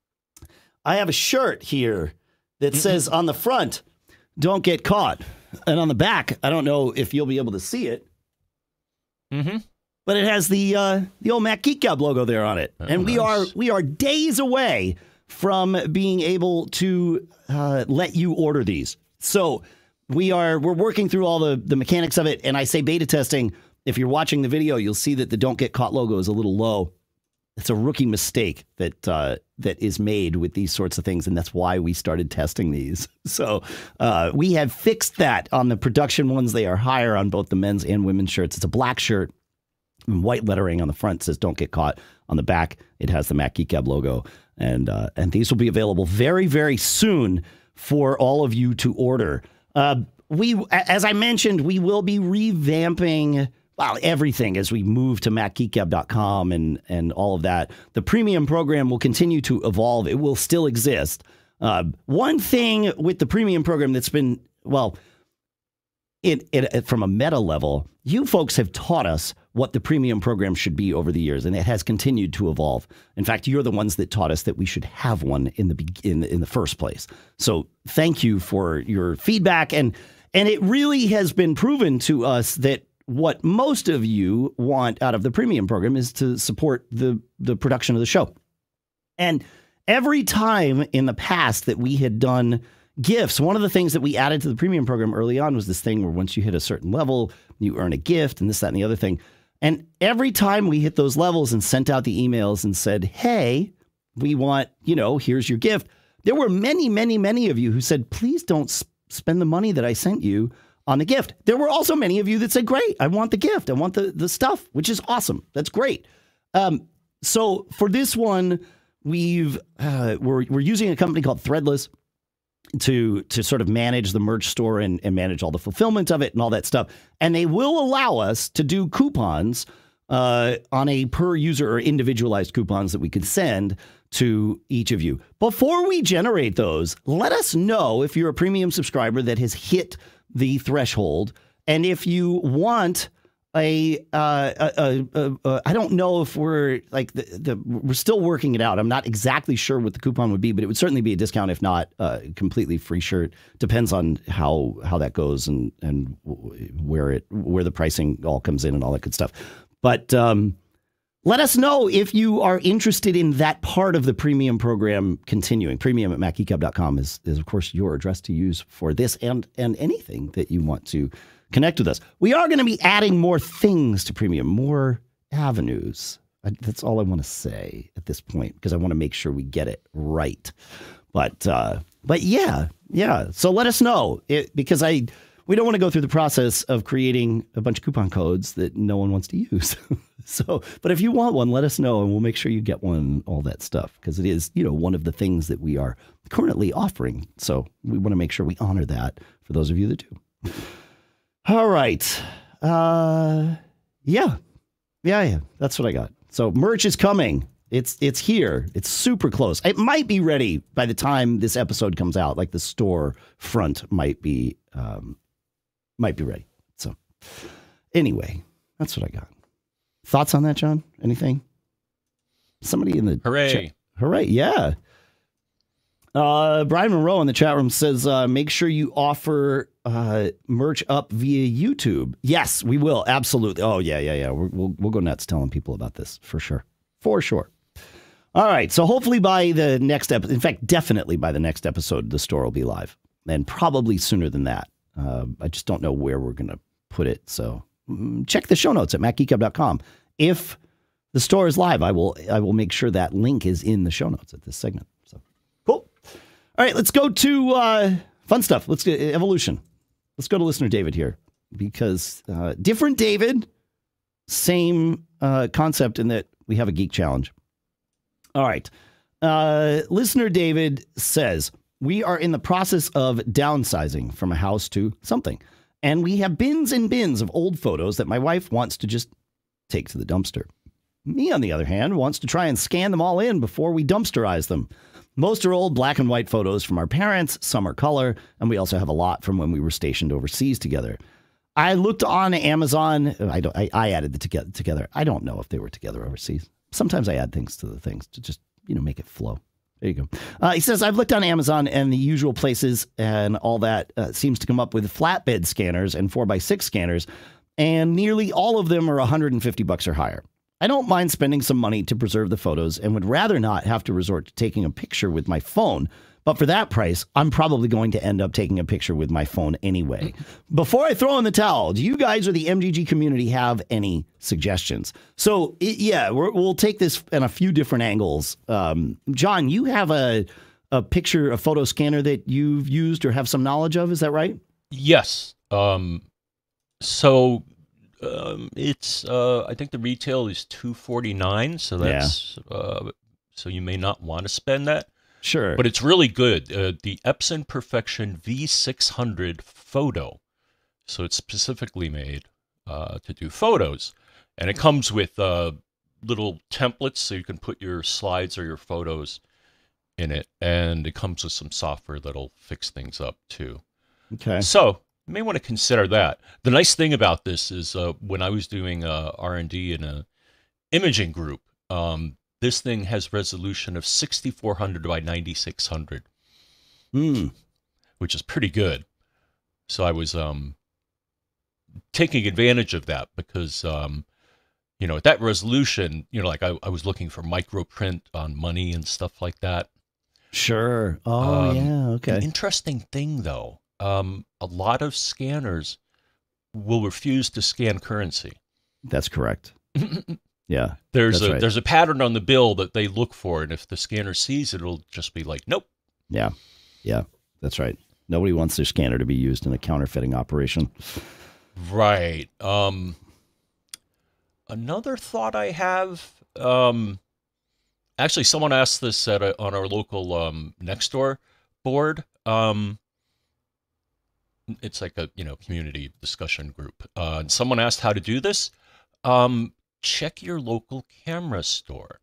I have a shirt here that says on the front, "Don't get caught," and on the back, I don't know if you'll be able to see it, mm-hmm. but it has the uh, the old Mac Geek Gab logo there on it, oh, and we nice. are we are days away from being able to uh, let you order these. So. We are we're working through all the, the mechanics of it, and I say beta testing. If you're watching the video, you'll see that the "Don't Get Caught" logo is a little low. It's a rookie mistake that uh, that is made with these sorts of things, and that's why we started testing these. So uh, we have fixed that on the production ones. They are higher on both the men's and women's shirts. It's a black shirt, and white lettering on the front says "Don't Get Caught." On the back, it has the Mac Geek Gab logo, and uh, and these will be available very very soon for all of you to order. Uh, we, as I mentioned, we will be revamping well, everything as we move to Mac Geek Gab dot com and, and all of that. The premium program will continue to evolve. It will still exist. Uh, one thing with the premium program that's been, well, it, it, it from a meta level, you folks have taught us what the premium program should be over the years, and it has continued to evolve. In fact, you're the ones that taught us that we should have one in the in, in the first place. So thank you for your feedback, and and it really has been proven to us that what most of you want out of the premium program is to support the the production of the show. And every time in the past that we had done gifts, one of the things that we added to the premium program early on was this thing where once you hit a certain level, you earn a gift and this, that, and the other thing. And every time we hit those levels and sent out the emails and said, hey, we want, you know, here's your gift. There were many, many, many of you who said, please don't sp- spend the money that I sent you on the gift. There were also many of you that said, great, I want the gift. I want the, the stuff, which is awesome. That's great. Um, so for this one, we've, uh, we're, we're using a company called Threadless to, to sort of manage the merch store and, and manage all the fulfillment of it and all that stuff. And they will allow us to do coupons uh, on a per user or individualized coupons that we can send to each of you. Before we generate those, let us know if you're a premium subscriber that has hit the threshold. And if you want a, uh, a, a, a, a I don't know if we're like the, the, we're still working it out. I'm not exactly sure what the coupon would be, but it would certainly be a discount, if not uh, completely free shirt. Depends on how, how that goes and, and where it, where the pricing all comes in and all that good stuff. But, um, let us know if you are interested in that part of the premium program continuing. Premium at mac geek gab dot com is, is, of course, your address to use for this and, and anything that you want to connect with us. We are going to be adding more things to premium, more avenues. I, that's all I want to say at this point, because I want to make sure we get it right. But, uh, but yeah, yeah. So let us know, it, because I... we don't want to go through the process of creating a bunch of coupon codes that no one wants to use. So, but if you want one, let us know and we'll make sure you get one, all that stuff, because it is, you know, one of the things that we are currently offering. So we want to make sure we honor that for those of you that do. All right. Uh, yeah. Yeah, yeah. That's what I got. So merch is coming. It's it's here. It's super close. It might be ready by the time this episode comes out. Like the store front might be um, might be ready. So anyway, that's what I got. Thoughts on that, John? Anything? Somebody in the hooray chat. Hooray! Yeah. Uh, Brian Monroe in the chat room says, uh, make sure you offer uh, merch up via YouTube. Yes, we will. Absolutely. Oh yeah, yeah, yeah. We're, we'll we'll go nuts telling people about this for sure. For sure. All right. So hopefully by the next episode, in fact, definitely by the next episode, the store will be live, and probably sooner than that. Uh, I just don't know where we're going to put it. So mm, check the show notes at mac geek gab dot com. If the store is live, I will I will make sure that link is in the show notes at this segment. So cool. All right. Let's go to uh, fun stuff. Let's get evolution. Let's go to listener David here, because uh, different David, same uh, concept in that we have a geek challenge. All right. Uh, listener David says, we are in the process of downsizing from a house to something, and we have bins and bins of old photos that my wife wants to just take to the dumpster. Me, on the other hand, wants to try and scan them all in before we dumpsterize them. Most are old black and white photos from our parents. Some are color, and we also have a lot from when we were stationed overseas together. I looked on Amazon. I don't. I, I added the together. Together. I don't know if they were together overseas. Sometimes I add things to the things to just, you know, make it flow. There you go. Uh, he says, I've looked on Amazon and the usual places and all that uh, seems to come up with flatbed scanners and four by six scanners, and nearly all of them are one hundred fifty bucks or higher. I don't mind spending some money to preserve the photos and would rather not have to resort to taking a picture with my phone. But for that price, I'm probably going to end up taking a picture with my phone anyway. Before I throw in the towel, do you guys or the M G G community have any suggestions? So, it, yeah, we're, we'll take this in a few different angles. Um, John, you have a, a picture, a photo scanner that you've used or have some knowledge of. Is that right? Yes. Um, so um, it's, uh, I think the retail is two forty-nine. So that's, yeah. uh, so you may not want to spend that. Sure. But it's really good. Uh, the Epson Perfection V six hundred Photo. So it's specifically made uh, to do photos. And it comes with uh, little templates so you can put your slides or your photos in it. And it comes with some software that'll fix things up too. Okay. So you may want to consider that. The nice thing about this is uh, when I was doing uh, R and D in a imaging group, um, this thing has resolution of sixty-four hundred by ninety-six hundred, mm. which is pretty good. So I was um, taking advantage of that because, um, you know, at that resolution, you know, like I, I was looking for microprint on money and stuff like that. Sure. Oh, um, yeah. Okay. An interesting thing, though, um, a lot of scanners will refuse to scan currency. That's correct. Yeah, there's a right. there's a pattern on the bill that they look for, and if the scanner sees it, it'll just be like, nope. Yeah, yeah, that's right. Nobody wants their scanner to be used in a counterfeiting operation. Right. Um, another thought I have, um, actually, someone asked this at a, on our local um, Nextdoor board. Um, it's like a you know community discussion group. Uh, and someone asked how to do this. Um, check your local camera store.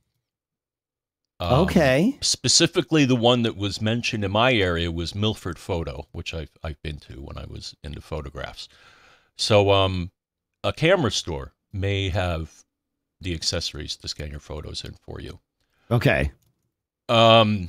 Um, Okay. Specifically, the one that was mentioned in my area was Milford Photo, which I've I've been to when I was into photographs. So, um, a camera store may have the accessories to scan your photos in for you. Okay. Um,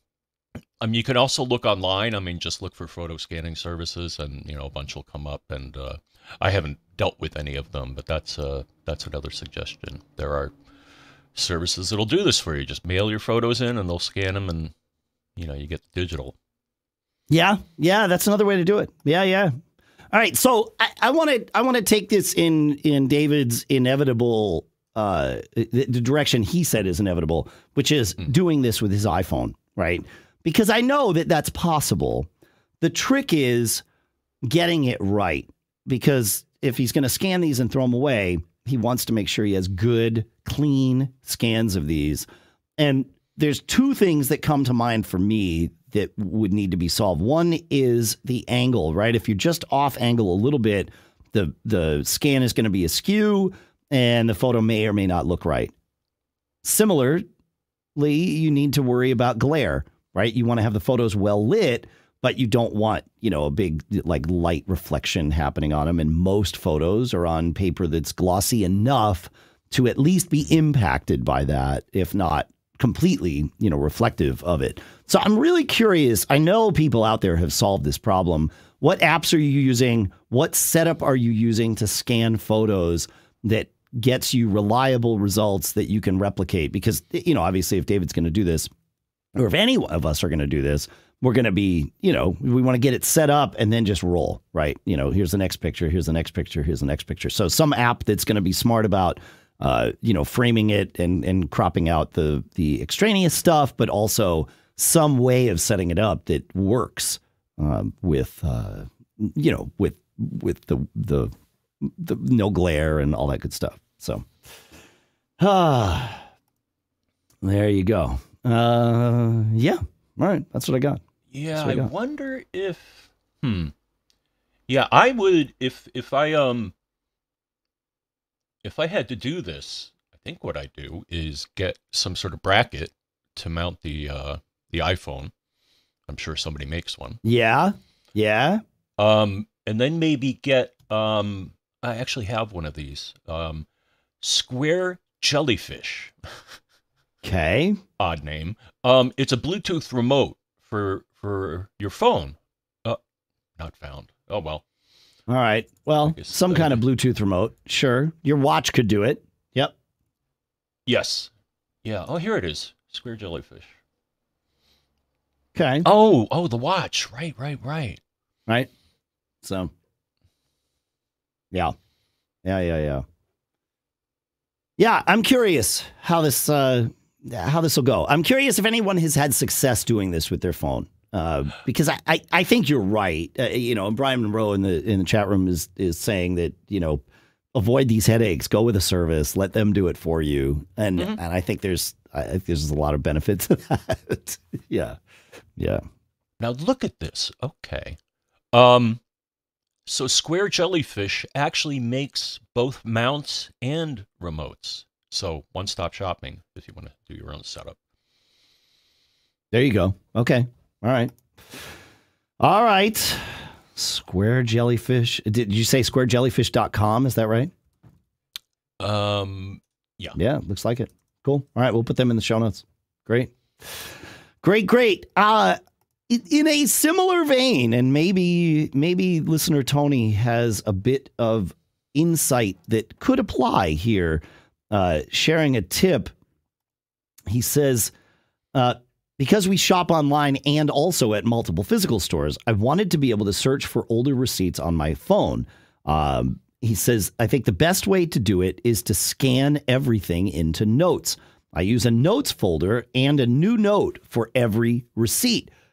I mean, you can also look online. I mean, just look for photo scanning services, and you know, a bunch will come up. And uh, I haven't dealt with any of them, but that's uh, that's another suggestion. There are services that'll do this for you. Just mail your photos in, and they'll scan them, and you know, you get the digital. Yeah, yeah, that's another way to do it. Yeah, yeah. All right, so I want to I want to take this in in David's inevitable uh, the, the direction he said is inevitable, which is mm. doing this with his iPhone, right? Because I know that that's possible. The trick is getting it right, because if he's going to scan these and throw them away, he wants to make sure he has good, clean scans of these. And there's two things that come to mind for me that would need to be solved. One is the angle, right? If you're just off angle a little bit, the, the scan is going to be askew and the photo may or may not look right. Similarly, you need to worry about glare, right? You want to have the photos well lit, but you don't want, you know, a big like light reflection happening on them. And most photos are on paper that's glossy enough to at least be impacted by that, if not completely, you know, reflective of it. So I'm really curious. I know people out there have solved this problem. What apps are you using? What setup are you using to scan photos that gets you reliable results that you can replicate? Because, you know, obviously if David's going to do this, or if any of us are going to do this, we're going to be, you know, we want to get it set up and then just roll, right? You know, here's the next picture, here's the next picture, here's the next picture. So some app that's going to be smart about, uh, you know, framing it and, and cropping out the, the extraneous stuff, but also some way of setting it up that works um, with, uh, you know, with, with the, the, the no glare and all that good stuff. So, ah, there you go. Uh, yeah. All right. That's what I got. Yeah. I, I wonder if, hmm. Yeah, I would, if, if I, um, if I had to do this, I think what I do is get some sort of bracket to mount the, uh, the iPhone. I'm sure somebody makes one. Yeah. Yeah. Um, and then maybe get, um, I actually have one of these, um, square jellyfish. Okay. Odd name. Um, it's a Bluetooth remote for for your phone. Uh, not found. Oh well. All right. Well, some kind of Bluetooth remote. Sure. Your watch could do it. Yep. Yes. Yeah. Oh, here it is. Square jellyfish. Okay. Oh, oh, the watch. Right, right, right. Right. So. Yeah. Yeah. Yeah. Yeah. Yeah. I'm curious how this. Uh, how this will go. I'm curious if anyone has had success doing this with their phone, uh, because I, I, I think you're right. Uh, you know, and Brian Monroe in the in the chat room is is saying that, you know, avoid these headaches, go with a service, let them do it for you. And mm-hmm. and I think there's I think there's a lot of benefit to that. yeah. Yeah. Now look at this. Okay. Um, so Square Jellyfish actually makes both mounts and remotes. So one-stop shopping if you want to do your own setup. There you go. Okay. All right. All right. Square Jellyfish. Did you say square jellyfish dot com? Is that right? Um, yeah. Yeah, looks like it. Cool. All right. We'll put them in the show notes. Great. Great, great. Uh, in a similar vein, and maybe, maybe listener Tony has a bit of insight that could apply here. Uh, sharing a tip, he says, uh, because we shop online and also at multiple physical stores, I wanted to be able to search for older receipts on my phone. Um, he says, I think the best way to do it is to scan everything into notes. I use a notes folder and a new note for every receipt.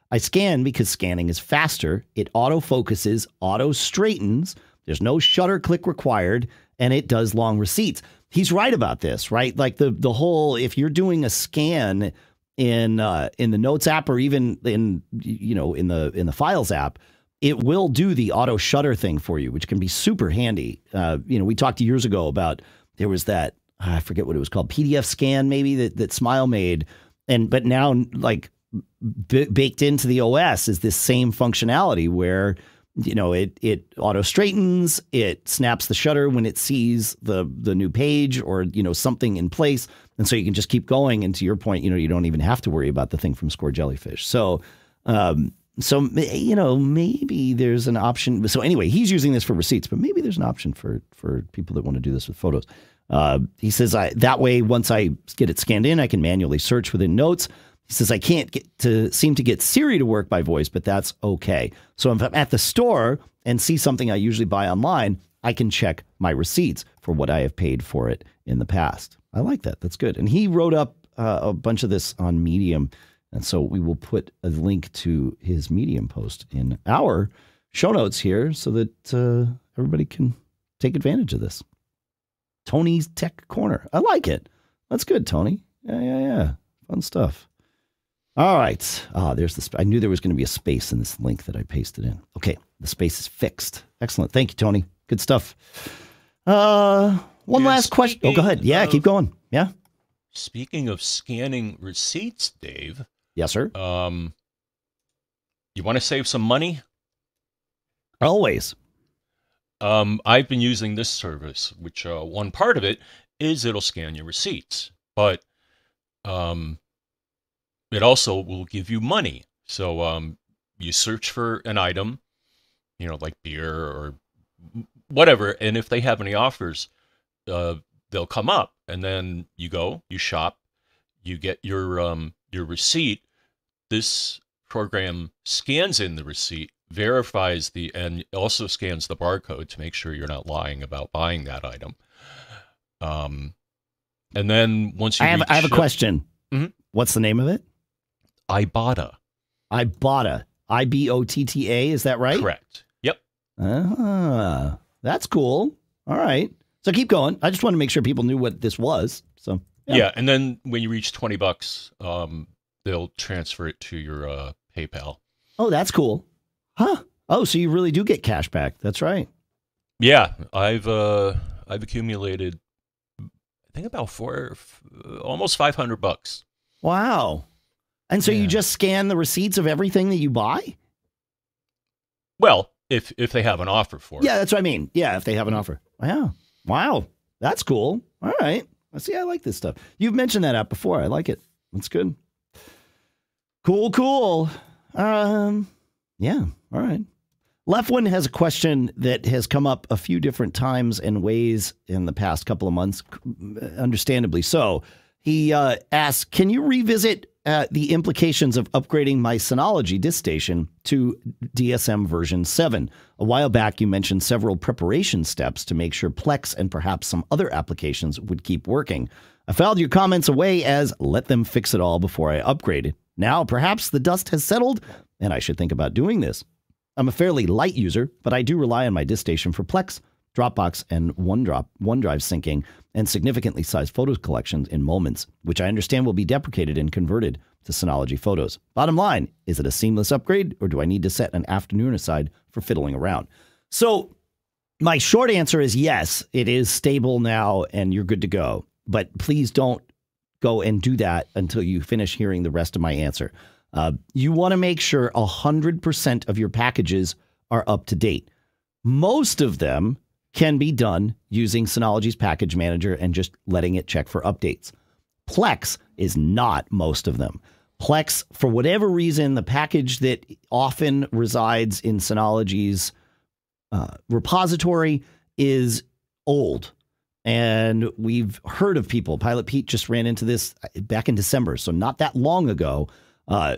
I scan because scanning is faster. It auto-focuses, auto-straightens. There's no shutter click required, and it does long receipts. He's right about this, right? Like the the whole, if you're doing a scan in uh, in the Notes app or even in, you know, in the in the Files app, it will do the auto shutter thing for you, which can be super handy. Uh, you know, we talked years ago about, there was that, I forget what it was called, P D F scan maybe that, that Smile made. And, but now like b- baked into the O S is this same functionality where, you know, it, it auto straightens, it snaps the shutter when it sees the, the new page or, you know, something in place. And so you can just keep going. And to your point, you know, you don't even have to worry about the thing from Score Jellyfish. So, um, So, you know, maybe there's an option. So anyway, he's using this for receipts, but maybe there's an option for, for people that want to do this with photos. Uh, he says, I, that way, once I get it scanned in, I can manually search within Notes. He says, I can't get to seem to get Siri to work by voice, but that's okay. So if I'm at the store and see something I usually buy online, I can check my receipts for what I have paid for it in the past. I like that. That's good. And he wrote up uh, a bunch of this on Medium. And so we will put a link to his Medium post in our show notes here so that uh, everybody can take advantage of this. Tony's Tech Corner. I like it. That's good, Tony. Yeah, yeah, yeah. Fun stuff. All right. Ah, there's the. Sp- I knew there was going to be a space in this link that I pasted in. Okay, the space is fixed. Excellent. Thank you, Tony. Good stuff. Uh, one Yeah, last question. Oh, go ahead. Yeah, of, keep going. Yeah. Speaking of scanning receipts, Dave. Yes, sir. Um, you want to save some money? Always. Um, I've been using this service, which uh, one part of it is it'll scan your receipts, but um, it also will give you money. So um, you search for an item, you know, like beer or whatever, and if they have any offers, uh, they'll come up, and then you go, you shop, you get your um, your receipt. This program scans in the receipt, verifies the, and also scans the barcode to make sure you're not lying about buying that item. Um, and then once you I have, reach, I have a question. Mm-hmm. What's the name of it? Ibotta. Ibotta. I B O T T A. Is that right? Correct. Yep. Ah, that's cool. All right. So keep going. I just want to make sure people knew what this was. So yeah. yeah and then when you reach twenty bucks, um, they'll transfer it to your uh, PayPal. Oh, that's cool. Huh. Oh, so you really do get cash back. That's right. Yeah, I've uh, I've accumulated, I think about four, almost five hundred bucks. Wow. And so yeah. you just scan the receipts of everything that you buy? Well, if if they have an offer for it. Yeah, that's what I mean. Yeah, if they have an offer. Wow. Wow. That's cool. All right. I see. I like this stuff. You've mentioned that app before. I like it. That's good. Cool, cool. Um, yeah. All right. Leftwin has a question that has come up a few different times and ways in the past couple of months, understandably so. He uh, asks, can you revisit uh, the implications of upgrading my Synology disk station to D S M version seven? A while back, you mentioned several preparation steps to make sure Plex and perhaps some other applications would keep working. I filed your comments away as let them fix it all before I upgraded. Now, perhaps the dust has settled, and I should think about doing this. I'm a fairly light user, but I do rely on my disk station for Plex, Dropbox, and OneDrop, OneDrive syncing, and significantly sized photos collections in Moments, which I understand will be deprecated and converted to Synology Photos. Bottom line, is it a seamless upgrade, or do I need to set an afternoon aside for fiddling around? So my short answer is yes, it is stable now, and you're good to go. But please don't go and do that until you finish hearing the rest of my answer. Uh, you want to make sure one hundred percent of your packages are up to date. Most of them can be done using Synology's package manager and just letting it check for updates. Plex is not most of them. Plex, for whatever reason, the package that often resides in Synology's uh, repository is old. And we've heard of people. Pilot Pete just ran into this back in December, so not that long ago, uh,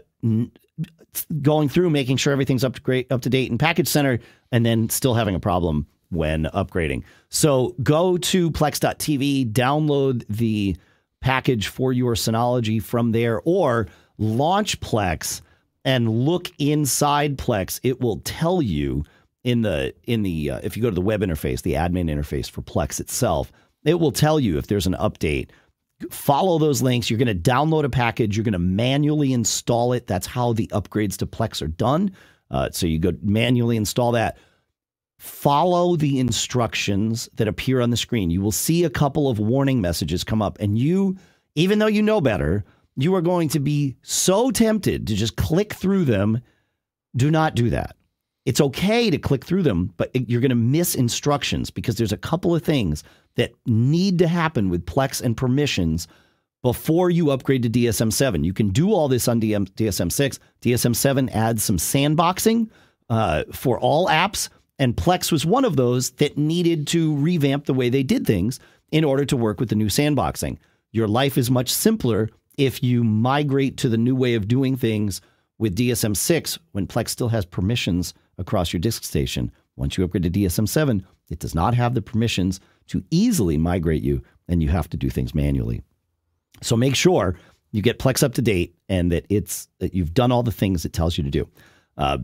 going through, making sure everything's up to great, up to date in Package Center, and then still having a problem when upgrading. So go to plex dot t v, download the package for your Synology from there, or launch Plex and look inside Plex, it will tell you in the in the uh, if you go to the web interface, the admin interface for Plex itself, it will tell you if there's an update. Follow those links. You're going to download a package. You're going to manually install it. That's how the upgrades to Plex are done. Uh, so you go manually install that. Follow the instructions that appear on the screen. You will see a couple of warning messages come up, and you, even though you know better, you are going to be so tempted to just click through them. Do not do that. It's okay to click through them, but you're going to miss instructions because there's a couple of things that need to happen with Plex and permissions before you upgrade to D S M seven. You can do all this on D S M six. D S M seven adds some sandboxing uh, for all apps, and Plex was one of those that needed to revamp the way they did things in order to work with the new sandboxing. Your life is much simpler if you migrate to the new way of doing things with D S M six when Plex still has permissions across your disk station. Once you upgrade to D S M seven, it does not have the permissions to easily migrate you, and you have to do things manually. So make sure you get Plex up to date and that it's that you've done all the things it tells you to do. Uh,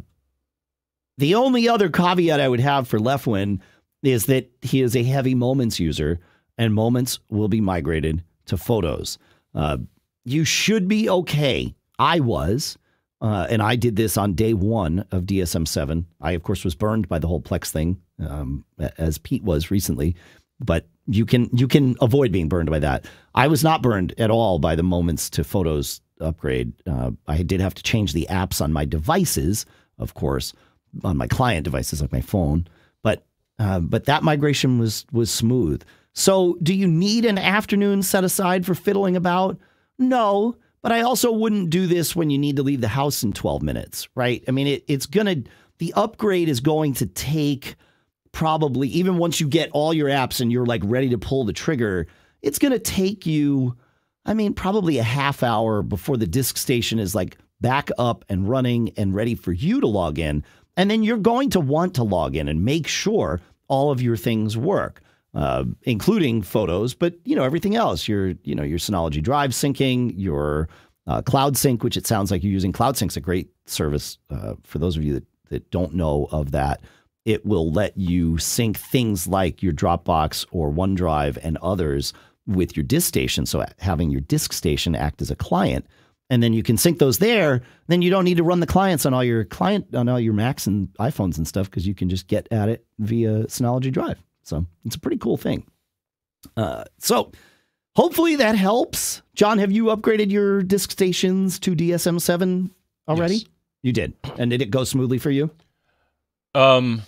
the only other caveat I would have for Lefwin is that he is a heavy Moments user, and Moments will be migrated to Photos. Uh, you should be okay. I was. Uh, and I did this on day one of D S M seven. I, of course, was burned by the whole Plex thing, um, as Pete was recently. But you can you can avoid being burned by that. I was not burned at all by the Moments to Photos upgrade. Uh, I did have to change the apps on my devices, of course, on my client devices like my phone. But uh, but that migration was was smooth. So do you need an afternoon set aside for fiddling about? No. But I also wouldn't do this when you need to leave the house in twelve minutes, right? I mean, it, it's going to, the upgrade is going to take probably, even once you get all your apps and you're like ready to pull the trigger, it's going to take you, I mean, probably a half hour before the disk station is like back up and running and ready for you to log in. And then you're going to want to log in and make sure all of your things work. Uh, including Photos, but, you know, everything else, your, you know, your Synology Drive syncing, your uh, Cloud Sync, which it sounds like you're using. Cloud Sync's a great service. Uh, for those of you that, that don't know of that, it will let you sync things like your Dropbox or OneDrive and others with your disk station. So having your disk station act as a client, and then you can sync those there. Then you don't need to run the clients on all your client, on all your Macs and iPhones and stuff, because you can just get at it via Synology Drive. So it's a pretty cool thing. Uh, so hopefully that helps. John, have you upgraded your disk stations to D S M seven already? Yes. You did. And did it go smoothly for you? Um,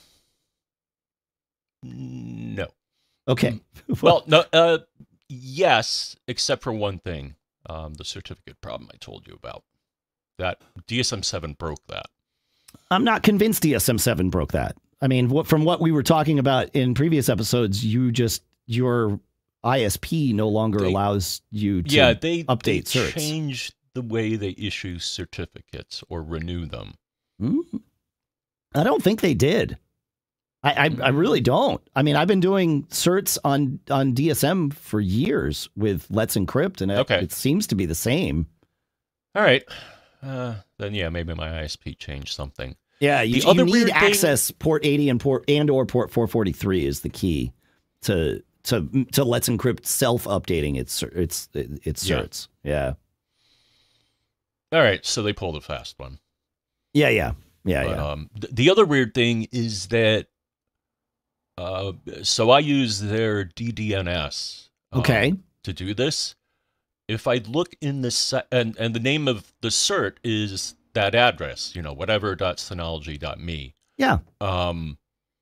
no. Okay. Well, no. Uh, yes, except for one thing. Um, the certificate problem I told you about. That D S M seven broke that. I'm not convinced D S M seven broke that. I mean, what, from what we were talking about in previous episodes, you just, your I S P no longer they, allows you to yeah, they, update they certs. Change the way they issue certificates or renew them. Mm-hmm. I don't think they did. I, I, I really don't. I mean, I've been doing certs on, on D S M for years with Let's Encrypt, and it, okay. it seems to be the same. All right. Uh, then, yeah, maybe my I S P changed something. Yeah, you, you need access thing, port eighty and port and or port four forty-three is the key to to to Let's Encrypt self updating its its its certs. Yeah. yeah. All right, so they pulled a fast one. Yeah, yeah, yeah, but, yeah. Um, th the other weird thing is that uh, so I use their D D N S. Um, okay. To do this, if I look in the set and and the name of the cert is that address, you know, whatever dot synology dot me. Yeah. Um.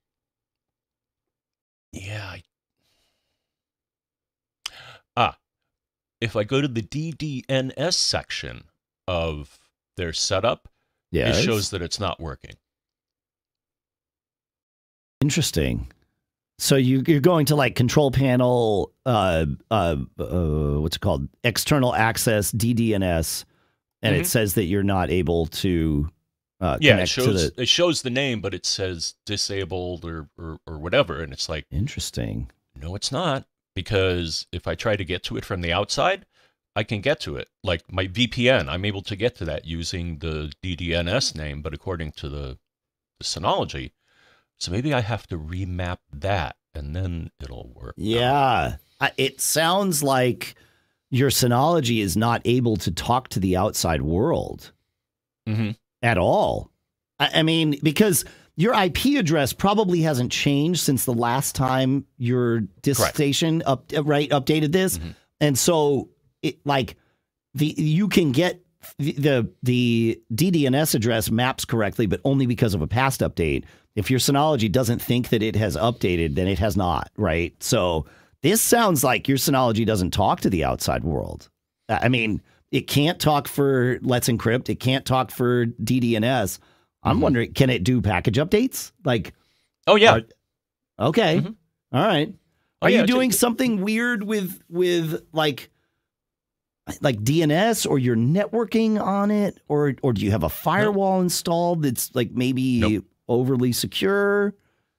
Yeah. I, ah, if I go to the D D N S section of their setup, yes. it shows that it's not working. Interesting. So you, you're going to like control panel, uh, uh, uh, what's it called? External access D D N S. And mm-hmm. it says that you're not able to uh, yeah, connect it shows, to the... it shows the name, but it says disabled or, or, or whatever. And it's like... Interesting. No, it's not. Because if I try to get to it from the outside, I can get to it. Like my V P N, I'm able to get to that using the D D N S name, but according to the, the Synology, so maybe I have to remap that and then it'll work. Yeah. I, it sounds like your Synology is not able to talk to the outside world mm-hmm. at all. I, I mean, because your I P address probably hasn't changed since the last time your disk Correct. station up, right, updated this. Mm-hmm. And so it like the you can get the, the the D D N S address maps correctly, but only because of a past update. If your Synology doesn't think that it has updated, then it has not, right? So this sounds like your Synology doesn't talk to the outside world. I mean, it can't talk for Let's Encrypt. It can't talk for D D N S. I'm mm-hmm. wondering, can it do package updates? Like, oh yeah, are, okay, mm-hmm. all right. Oh, are yeah, you doing it's, something weird with with like like D N S or you're networking on it, or or do you have a firewall nope. installed that's like maybe nope. overly secure?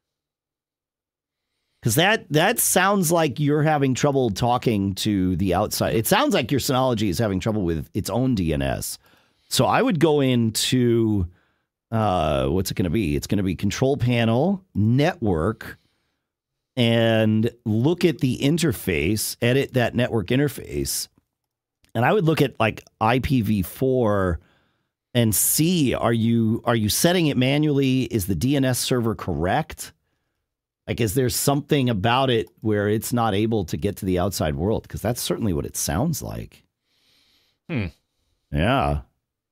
Because that that sounds like you're having trouble talking to the outside. It sounds like your Synology is having trouble with its own D N S. So I would go into uh, what's it going to be? It's going to be Control Panel, Network, and look at the interface, edit that network interface. And I would look at like I P v four and see, are you are you setting it manually? Is the D N S server correct? Like, is there something about it where it's not able to get to the outside world? Because that's certainly what it sounds like. Hmm. Yeah.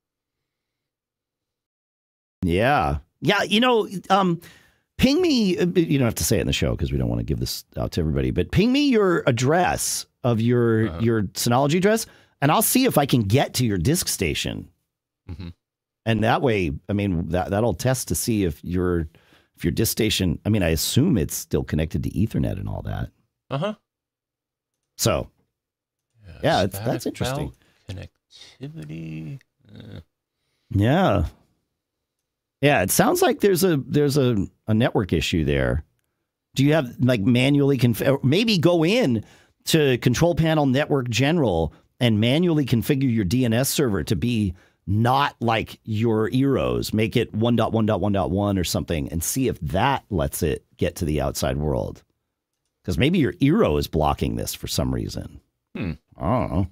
Yeah. Yeah. You know, um, ping me. You don't have to say it in the show because we don't want to give this out to everybody. But ping me your address of your uh-huh. your Synology address, and I'll see if I can get to your disk station. Mm-hmm. And that way, I mean, that that'll test to see if your if your disk station. I mean, I assume it's still connected to Ethernet and all that. Uh huh. So, yes, yeah, it's, that's interesting. Connectivity. Uh. Yeah. Yeah, it sounds like there's a there's a, a network issue there. Do you have like manually configure? Maybe go in to Control Panel, Network General, and manually configure your D N S server to be not like your E R Os. Make it one dot one dot one dot one or something, and see if that lets it get to the outside world. Because maybe your E R O is blocking this for some reason. Hmm. I don't know.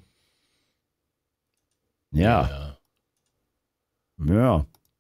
Yeah. Yeah. Yeah.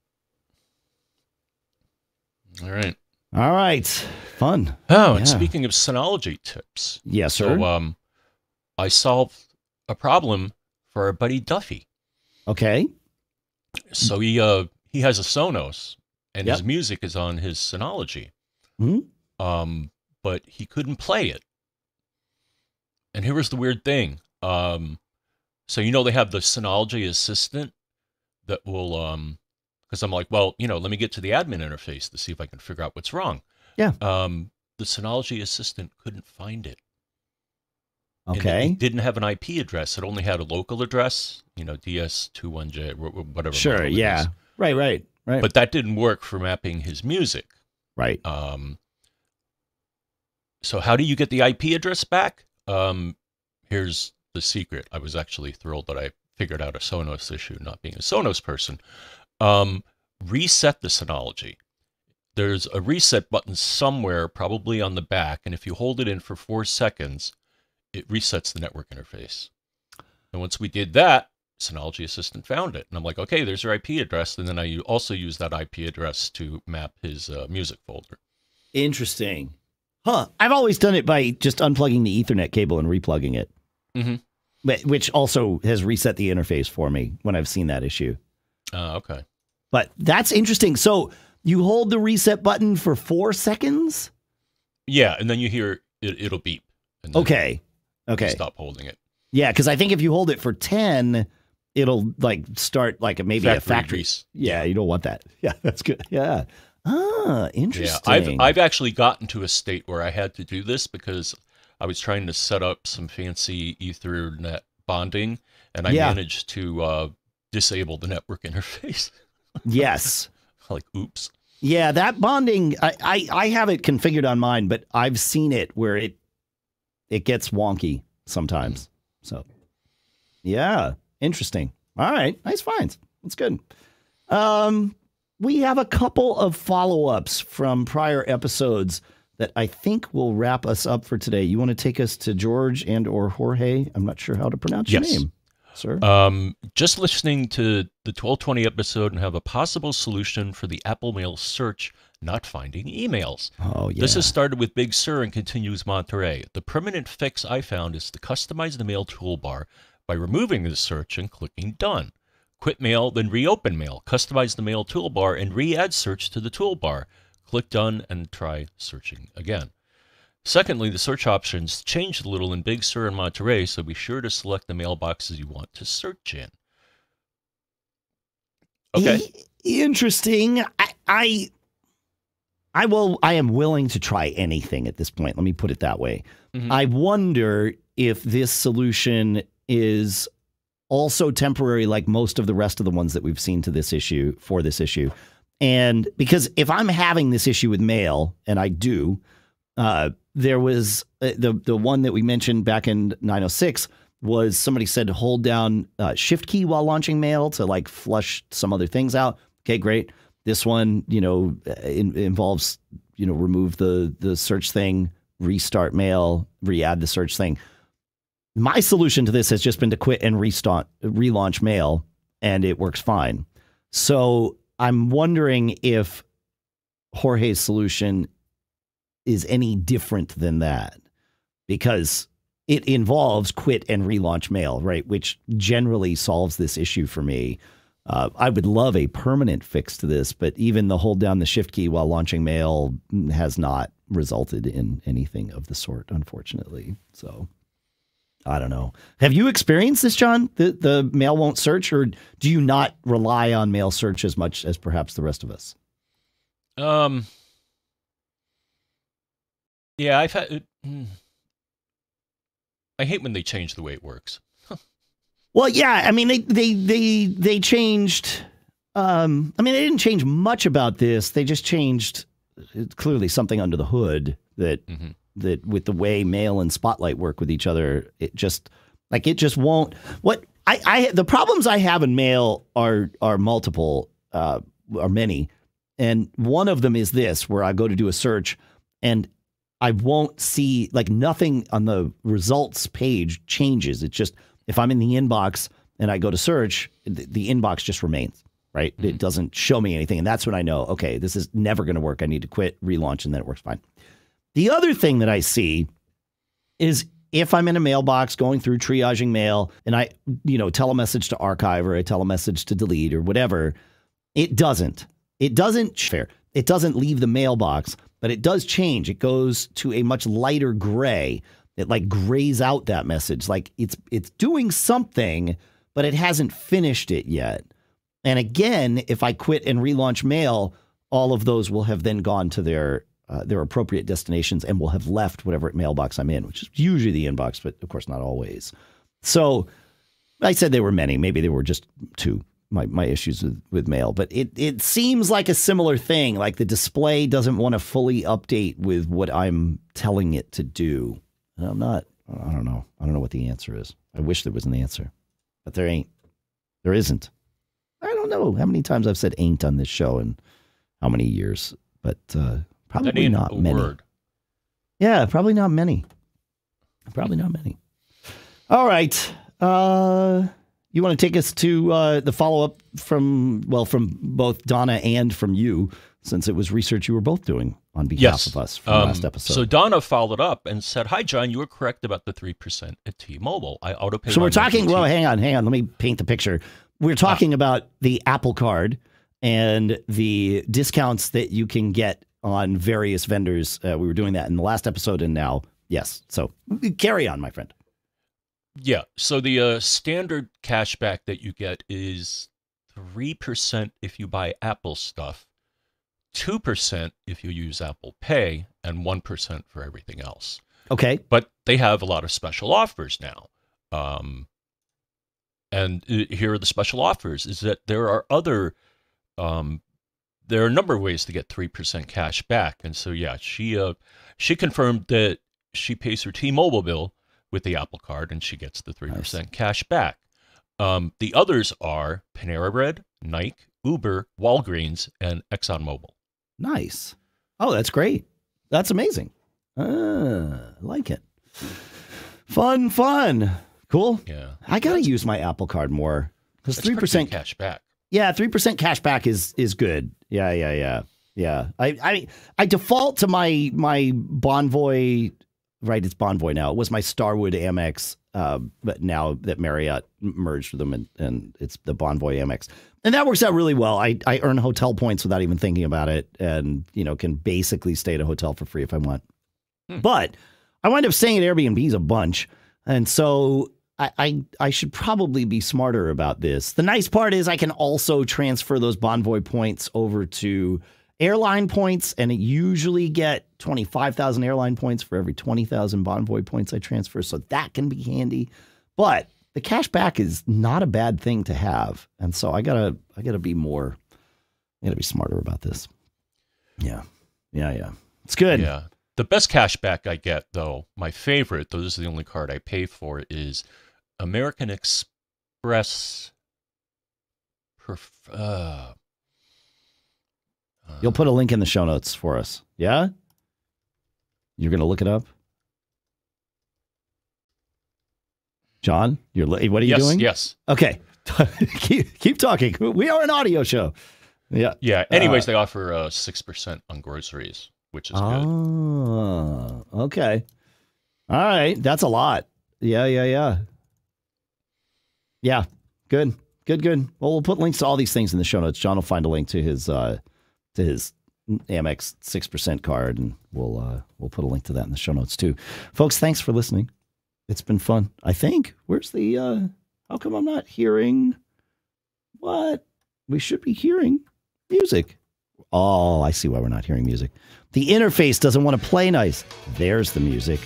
All right. All right. Fun. Oh, yeah. And speaking of Synology tips. Yes, sir. So um, I solved a problem for our buddy Duffy. Okay. So he uh he has a Sonos, and yep. his music is on his Synology. Mm-hmm. Um, but he couldn't play it. And here was the weird thing. Um, so you know they have the Synology Assistant that will um. Because I'm like, well, you know, let me get to the admin interface to see if I can figure out what's wrong. Yeah. Um, the Synology Assistant couldn't find it. Okay. It, it didn't have an I P address. It only had a local address, you know, D S twenty-one J, whatever. Sure, yeah. Is. Right, right, right. But that didn't work for mapping his music. Right. Um, so how do you get the I P address back? Um, here's the secret. I was actually thrilled that I figured out a Sonos issue, not being a Sonos person. Um, reset the Synology. There's a reset button somewhere, probably on the back, and if you hold it in for four seconds, it resets the network interface. And once we did that, Synology Assistant found it. And I'm like, okay, there's your I P address. And then I also use that I P address to map his uh, music folder. Interesting. Huh. I've always done it by just unplugging the Ethernet cable and replugging it, mm-hmm. which also has reset the interface for me when I've seen that issue. Uh, okay. But that's interesting. So you hold the reset button for four seconds? Yeah, and then you hear it, it'll beep. And then okay. Okay. Stop holding it. Yeah, because I think if you hold it for ten, it'll like start like a, maybe factory a factory. Grease. Yeah, you don't want that. Yeah, that's good. Yeah. Ah, interesting. Yeah, I've I've actually gotten to a state where I had to do this because I was trying to set up some fancy Ethernet bonding, and I yeah. managed to uh, disable the network interface. Yes. Like, oops. Yeah, that bonding, I, I, I have it configured on mine, but I've seen it where it it gets wonky sometimes. So, Yeah, interesting. All right, nice finds. That's good. Um, we have a couple of follow-ups from prior episodes that I think will wrap us up for today. You want to take us to George and or Jorge? I'm not sure how to pronounce yes. your name, sir. Um, just listening to the twelve twenty episode and have a possible solution for the Apple Mail search not finding emails. Oh, yeah. This has started with Big Sur and continues Monterey. The permanent fix I found is to customize the Mail toolbar by removing the search and clicking Done. Quit Mail, then reopen Mail. Customize the Mail toolbar and re-add search to the toolbar. Click Done and try searching again. Secondly, the search options changed a little in Big Sur and Monterey, so be sure to select the mailboxes you want to search in. Okay. Interesting. I, I, I will. I am willing to try anything at this point. Let me put it that way. Mm-hmm. I wonder if this solution is also temporary, like most of the rest of the ones that we've seen to this issue for this issue. And because if I'm having this issue with Mail, and I do, uh, there was uh, the the one that we mentioned back in nine oh six was somebody said hold down uh, Shift key while launching Mail to like flush some other things out. Okay, great. This one, you know, in, involves, you know, remove the the search thing, restart Mail, re-add the search thing. My solution to this has just been to quit and restart, relaunch Mail, and it works fine. So I'm wondering if Jorge's solution is any different than that, because it involves quit and relaunch Mail, right? Which generally solves this issue for me. Uh, I would love a permanent fix to this, but even the hold down the Shift key while launching Mail has not resulted in anything of the sort, unfortunately. So I don't know. Have you experienced this, John? The the Mail won't search, or do you not rely on Mail search as much as perhaps the rest of us? Um. Yeah, I've had. Mm, I hate when they change the way it works. Well, yeah, I mean, they they they they changed. Um, I mean, they didn't change much about this. They just changed clearly something under the hood that. Mm-hmm. That with the way Mail and Spotlight work with each other, it just like it just won't. What I, I the problems I have in Mail are are multiple, uh, are many, and one of them is this: where I go to do a search, and I won't see like nothing on the results page changes. It's just if I'm in the inbox and I go to search, the, the inbox just remains. Right, mm-hmm. It doesn't show me anything, and that's when I know, okay, this is never going to work. I need to quit, relaunch, and then it works fine. The other thing that I see is if I'm in a mailbox going through triaging mail and I, you know, tell a message to archive or I tell a message to delete or whatever, it doesn't. It doesn't fair. It doesn't leave the mailbox, but it does change. It goes to a much lighter gray. It like grays out that message. Like it's it's doing something, but it hasn't finished it yet. And again, if I quit and relaunch Mail, all of those will have then gone to their Uh, their appropriate destinations and will have left whatever mailbox I'm in, which is usually the inbox, but of course not always. So I said there were many. Maybe there were just two, my, my issues with, with Mail. But it, it seems like a similar thing. Like the display doesn't want to fully update with what I'm telling it to do. And I'm not, I don't know. I don't know what the answer is. I wish there was an answer. But there ain't. There isn't. I don't know how many times I've said ain't on this show and how many years. But... uh Probably not many. Word. Yeah, probably not many. Probably not many. All right. Uh, you want to take us to uh, the follow-up from, well, from both Donna and from you, since it was research you were both doing on behalf yes. of us from um, last episode. So Donna followed up and said, hi, John, you were correct about the three percent at T-Mobile. I auto-pay. So we're talking, well, hang on, hang on. Let me paint the picture. We're talking ah. about the Apple Card and the discounts that you can get on various vendors. Uh, we were doing that in the last episode, and now, yes. So carry on, my friend. Yeah. So the uh, standard cashback that you get is three percent if you buy Apple stuff, two percent if you use Apple Pay, and one percent for everything else. Okay. But they have a lot of special offers now. Um, and here are the special offers, is that there are other um, there are a number of ways to get three percent cash back. And so, yeah, she uh, she confirmed that she pays her T-Mobile bill with the Apple Card and she gets the three percent nice. Cash back. Um, the others are Panera Bread, Nike, Uber, Walgreens, and ExxonMobil. Nice. Oh, that's great. That's amazing. Ah, I like it. Fun, fun. Cool. Yeah. I got to use my Apple Card more because That's three percent pretty good cash back. Yeah, three percent cash back is is good. Yeah, yeah, yeah. Yeah. I I I default to my my Bonvoy, right, it's Bonvoy now. It was my Starwood Amex, uh, but now that Marriott merged with them and, and it's the Bonvoy Amex. And that works out really well. I, I earn hotel points without even thinking about it and, you know, can basically stay at a hotel for free if I want. Hmm. But I wind up staying at Airbnbs a bunch. And so I, I I should probably be smarter about this. The nice part is I can also transfer those Bonvoy points over to airline points, and it usually get twenty-five thousand airline points for every twenty thousand Bonvoy points I transfer. So that can be handy. But the cash back is not a bad thing to have. And so I gotta I gotta be more, I gotta be smarter about this. Yeah. Yeah, yeah. It's good. Yeah. The best cash back I get, though, my favorite, though this is the only card I pay for, is American Express. Perf- uh, You'll put a link in the show notes for us. Yeah? You're going to look it up? John, you're what are you yes, doing? Yes. Okay. keep, keep talking. We are an audio show. Yeah. Yeah. Anyways, uh, they offer uh, six percent on groceries, which is oh, good. Oh, okay. All right. That's a lot. Yeah, yeah, yeah. Yeah. Good. Good, good. Well, we'll put links to all these things in the show notes. John will find a link to his uh, to his Amex six percent card, and we'll uh, we'll put a link to that in the show notes too. Folks, thanks for listening. It's been fun. I think. Where's the? Uh, how come I'm not hearing? What? We should be hearing music. Oh, I see why we're not hearing music. The interface doesn't want to play nice. There's the music.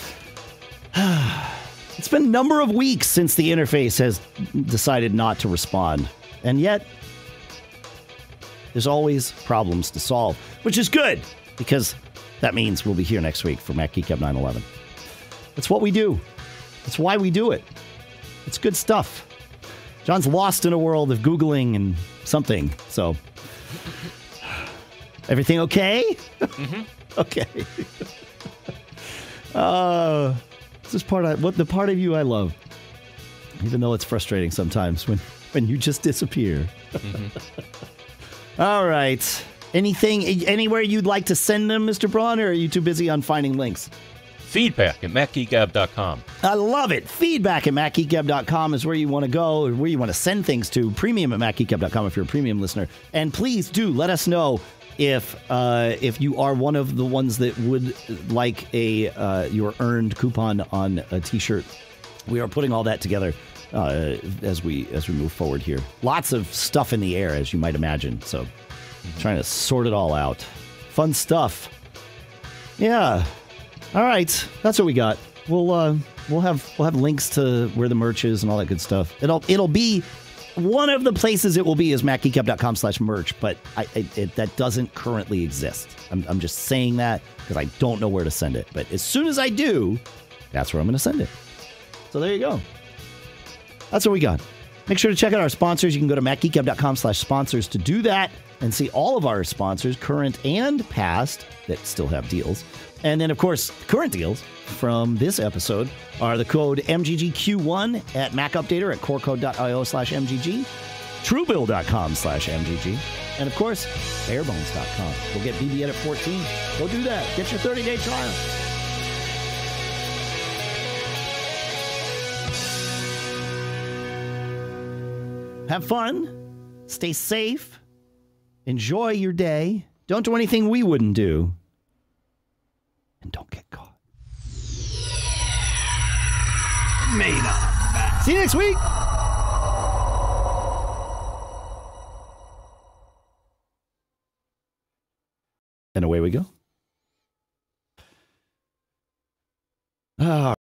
It's been a number of weeks since the interface has decided not to respond. And yet, there's always problems to solve, which is good, because that means we'll be here next week for Mac Geek Gab nine eleven. That's what we do. That's why we do it. It's good stuff. John's lost in a world of Googling and something, so... Everything okay? Mm-hmm. Okay. uh, this is part of what the part of you I love, even though it's frustrating sometimes when when you just disappear. Mm-hmm. All right. Anything, anywhere you'd like to send them, Mister Braun, or are you too busy on finding links? Feedback at Mac Geek Gab dot com. I love it. Feedback at Mac Geek Gab dot com is where you want to go, or where you want to send things to. Premium at Mac Geek Gab dot com if you're a premium listener. And please do let us know if uh, if you are one of the ones that would like a uh, your earned coupon on a T-shirt. We are putting all that together uh, as we as we move forward here. Lots of stuff in the air, as you might imagine. So mm-hmm. trying to sort it all out. Fun stuff. Yeah. All right, that's what we got. We'll uh, we'll have we'll have links to where the merch is and all that good stuff. It'll it'll be one of the places it will be is Mac Geek Gab dot com slash merch, but I, I, it, that doesn't currently exist. I'm I'm just saying that because I don't know where to send it. But as soon as I do, that's where I'm going to send it. So there you go. That's what we got. Make sure to check out our sponsors. You can go to Mac Geek Gab dot com slash sponsors to do that and see all of our sponsors, current and past, that still have deals. And then, of course, current deals from this episode are the code M G G Q one at Mac Updater at corecode dot io slash M G G, truebill dot com slash M G G, and, of course, barebones dot com. Go get B B Edit fourteen. Go do that. Get your thirty-day trial. Have fun. Stay safe. Enjoy your day. Don't do anything we wouldn't do. And don't get caught. Made up. See you next week. And away we go. Ah.